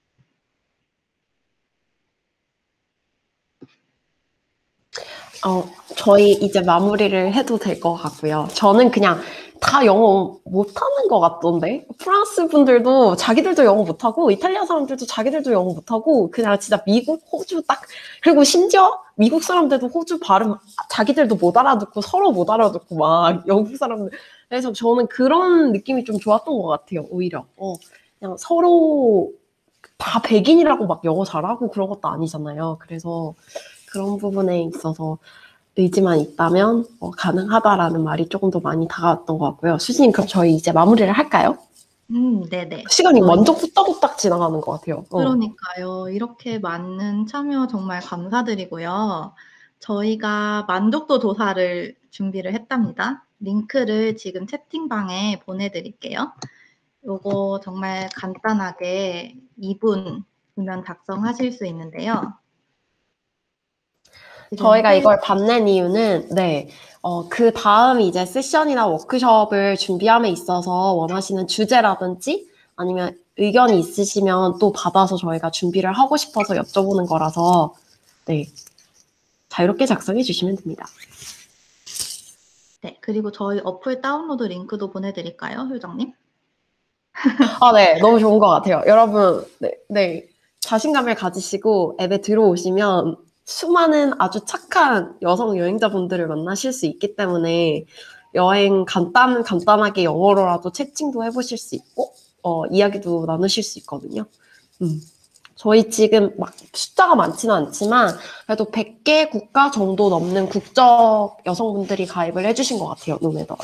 저희 이제 마무리를 해도 될 것 같고요. 저는 그냥 다 영어 못하는 것 같던데? 프랑스 분들도 자기들도 영어 못하고, 이탈리아 사람들도 자기들도 영어 못하고, 그냥 진짜 미국, 호주 딱, 그리고 심지어 미국 사람들도 호주 발음 자기들도 못 알아듣고, 서로 못 알아듣고, 막, 영국 사람들. 그래서 저는 그런 느낌이 좀 좋았던 것 같아요, 오히려. 그냥 서로 다 백인이라고 막 영어 잘하고 그런 것도 아니잖아요. 그래서 그런 부분에 있어서 의지만 있다면 가능하다라는 말이 조금 더 많이 다가왔던 것 같고요. 수진님, 그럼 저희 이제 마무리를 할까요? 네네. 시간이 완전 후딱후딱 지나가는 것 같아요. 그러니까요. 이렇게 많은 참여 정말 감사드리고요. 저희가 만족도 조사를 준비를 했답니다. 링크를 지금 채팅방에 보내드릴게요. 요거 정말 간단하게 2분이면 작성하실 수 있는데요. 저희가 이걸 받는 이유는, 그 다음 이제 세션이나 워크숍을 준비함에 있어서 원하시는 주제라든지 아니면 의견이 있으시면 또 받아서 저희가 준비를 하고 싶어서 여쭤보는 거라서, 자유롭게 작성해 주시면 됩니다. 네, 그리고 저희 어플 다운로드 링크도 보내드릴까요, 효정님? 네, 너무 좋은 것 같아요. 여러분, 자신감을 가지시고 앱에 들어오시면 수많은 아주 착한 여성 여행자분들을 만나실 수 있기 때문에 여행 간단하게 영어로라도 채팅도 해보실 수 있고, 이야기도 나누실 수 있거든요. 저희 지금 막 숫자가 많지는 않지만 그래도 100개 국가 정도 넘는 국적 여성분들이 가입을 해주신 것 같아요, 노매더.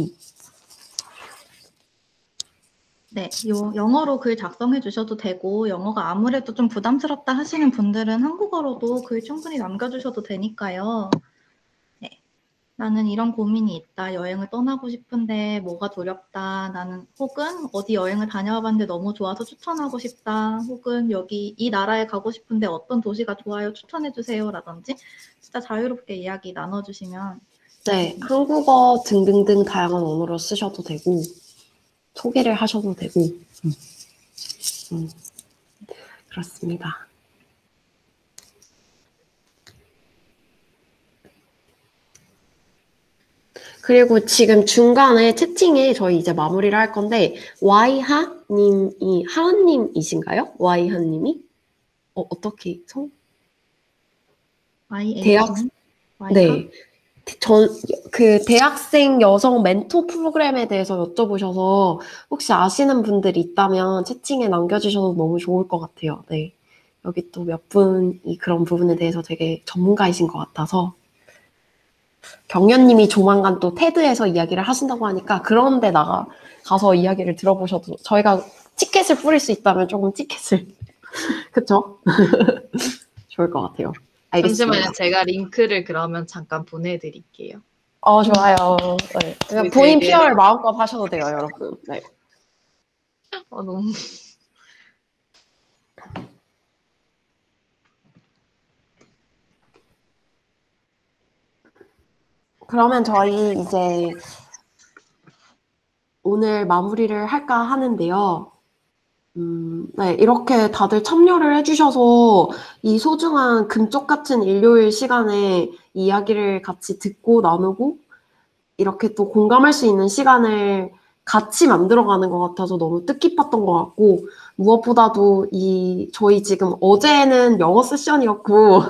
네, 영어로 글 작성해 주셔도 되고, 영어가 아무래도 좀 부담스럽다 하시는 분들은 한국어로도 글 충분히 남겨주셔도 되니까요. 네, 나는 이런 고민이 있다. 여행을 떠나고 싶은데 뭐가 두렵다. 나는 혹은 어디 여행을 다녀와 봤는데 너무 좋아서 추천하고 싶다. 혹은 여기 이 나라에 가고 싶은데 어떤 도시가 좋아요. 추천해 주세요. 라든지 진짜 자유롭게 이야기 나눠주시면 한국어 등등등 다양한 언어로 쓰셔도 되고 소개를 하셔도 되고 그렇습니다. 그리고 지금 중간에 채팅에 저희 이제 마무리를 할 건데 와이하님이 하은님이신가요? 와이하님이? 어떻게 대학생 여성 멘토 프로그램에 대해서 여쭤보셔서 혹시 아시는 분들이 있다면 채팅에 남겨주셔도 너무 좋을 것 같아요. 네. 여기 또 몇 분이 그런 부분에 대해서 되게 전문가이신 것 같아서 경연님이 조만간 또 테드에서 이야기를 하신다고 하니까 그런 데 가서 이야기를 들어보셔도 저희가 티켓을 뿌릴 수 있다면 조금 티켓을 그쵸? 좋을 것 같아요. 알겠습니다. 잠시만요. 제가 링크를 그러면 잠깐 보내드릴게요. 좋아요. 네. 본인 PR을 마음껏 하셔도 돼요, 여러분. 네. 너무. 그러면 저희 이제 오늘 마무리를 할까 하는데요. 이렇게 다들 참여를 해주셔서 이 소중한 금쪽 같은 일요일 시간에 이야기를 같이 듣고 나누고 이렇게 또 공감할 수 있는 시간을 같이 만들어가는 것 같아서 너무 뜻깊었던 것 같고 무엇보다도 저희 지금 어제는 영어 세션이었고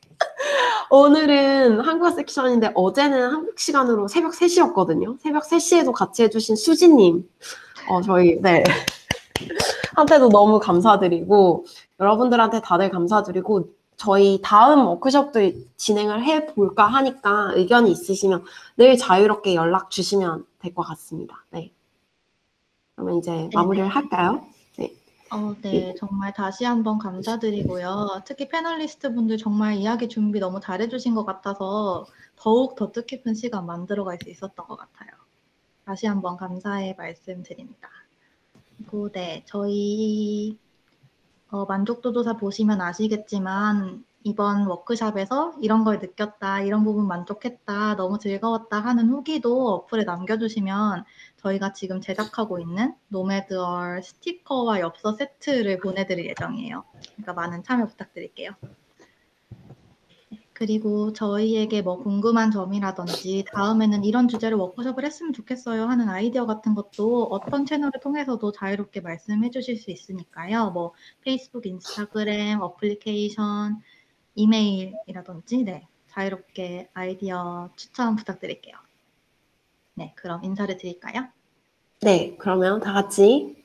오늘은 한국어 섹션인데 어제는 한국 시간으로 새벽 3시였거든요. 새벽 3시에도 같이 해주신 수지님 저희 한테도 너무 감사드리고 여러분들한테 다들 감사드리고 저희 다음 워크숍도 진행을 해볼까 하니까 의견이 있으시면 늘 자유롭게 연락 주시면 될 것 같습니다. 네. 그러면 이제 마무리를 할까요? 네, 정말 다시 한번 감사드리고요. 특히 패널리스트 분들 정말 이야기 준비 너무 잘해주신 것 같아서 더욱 더 뜻깊은 시간 만들어갈 수 있었던 것 같아요. 다시 한번 감사의 말씀드립니다. 그리고 저희 만족도 조사 보시면 아시겠지만 이번 워크숍에서 이런 걸 느꼈다, 이런 부분 만족했다, 너무 즐거웠다 하는 후기도 어플에 남겨주시면 저희가 지금 제작하고 있는 노매드얼 스티커와 엽서 세트를 보내드릴 예정이에요. 그러니까 많은 참여 부탁드릴게요. 그리고 저희에게 뭐 궁금한 점이라든지 다음에는 이런 주제로 워크숍을 했으면 좋겠어요 하는 아이디어 같은 것도 어떤 채널을 통해서도 자유롭게 말씀해 주실 수 있으니까요. 뭐 페이스북, 인스타그램, 어플리케이션, 이메일이라든지 네, 자유롭게 아이디어 추천 부탁드릴게요. 네, 그럼 인사를 드릴까요? 네, 그러면 다 같이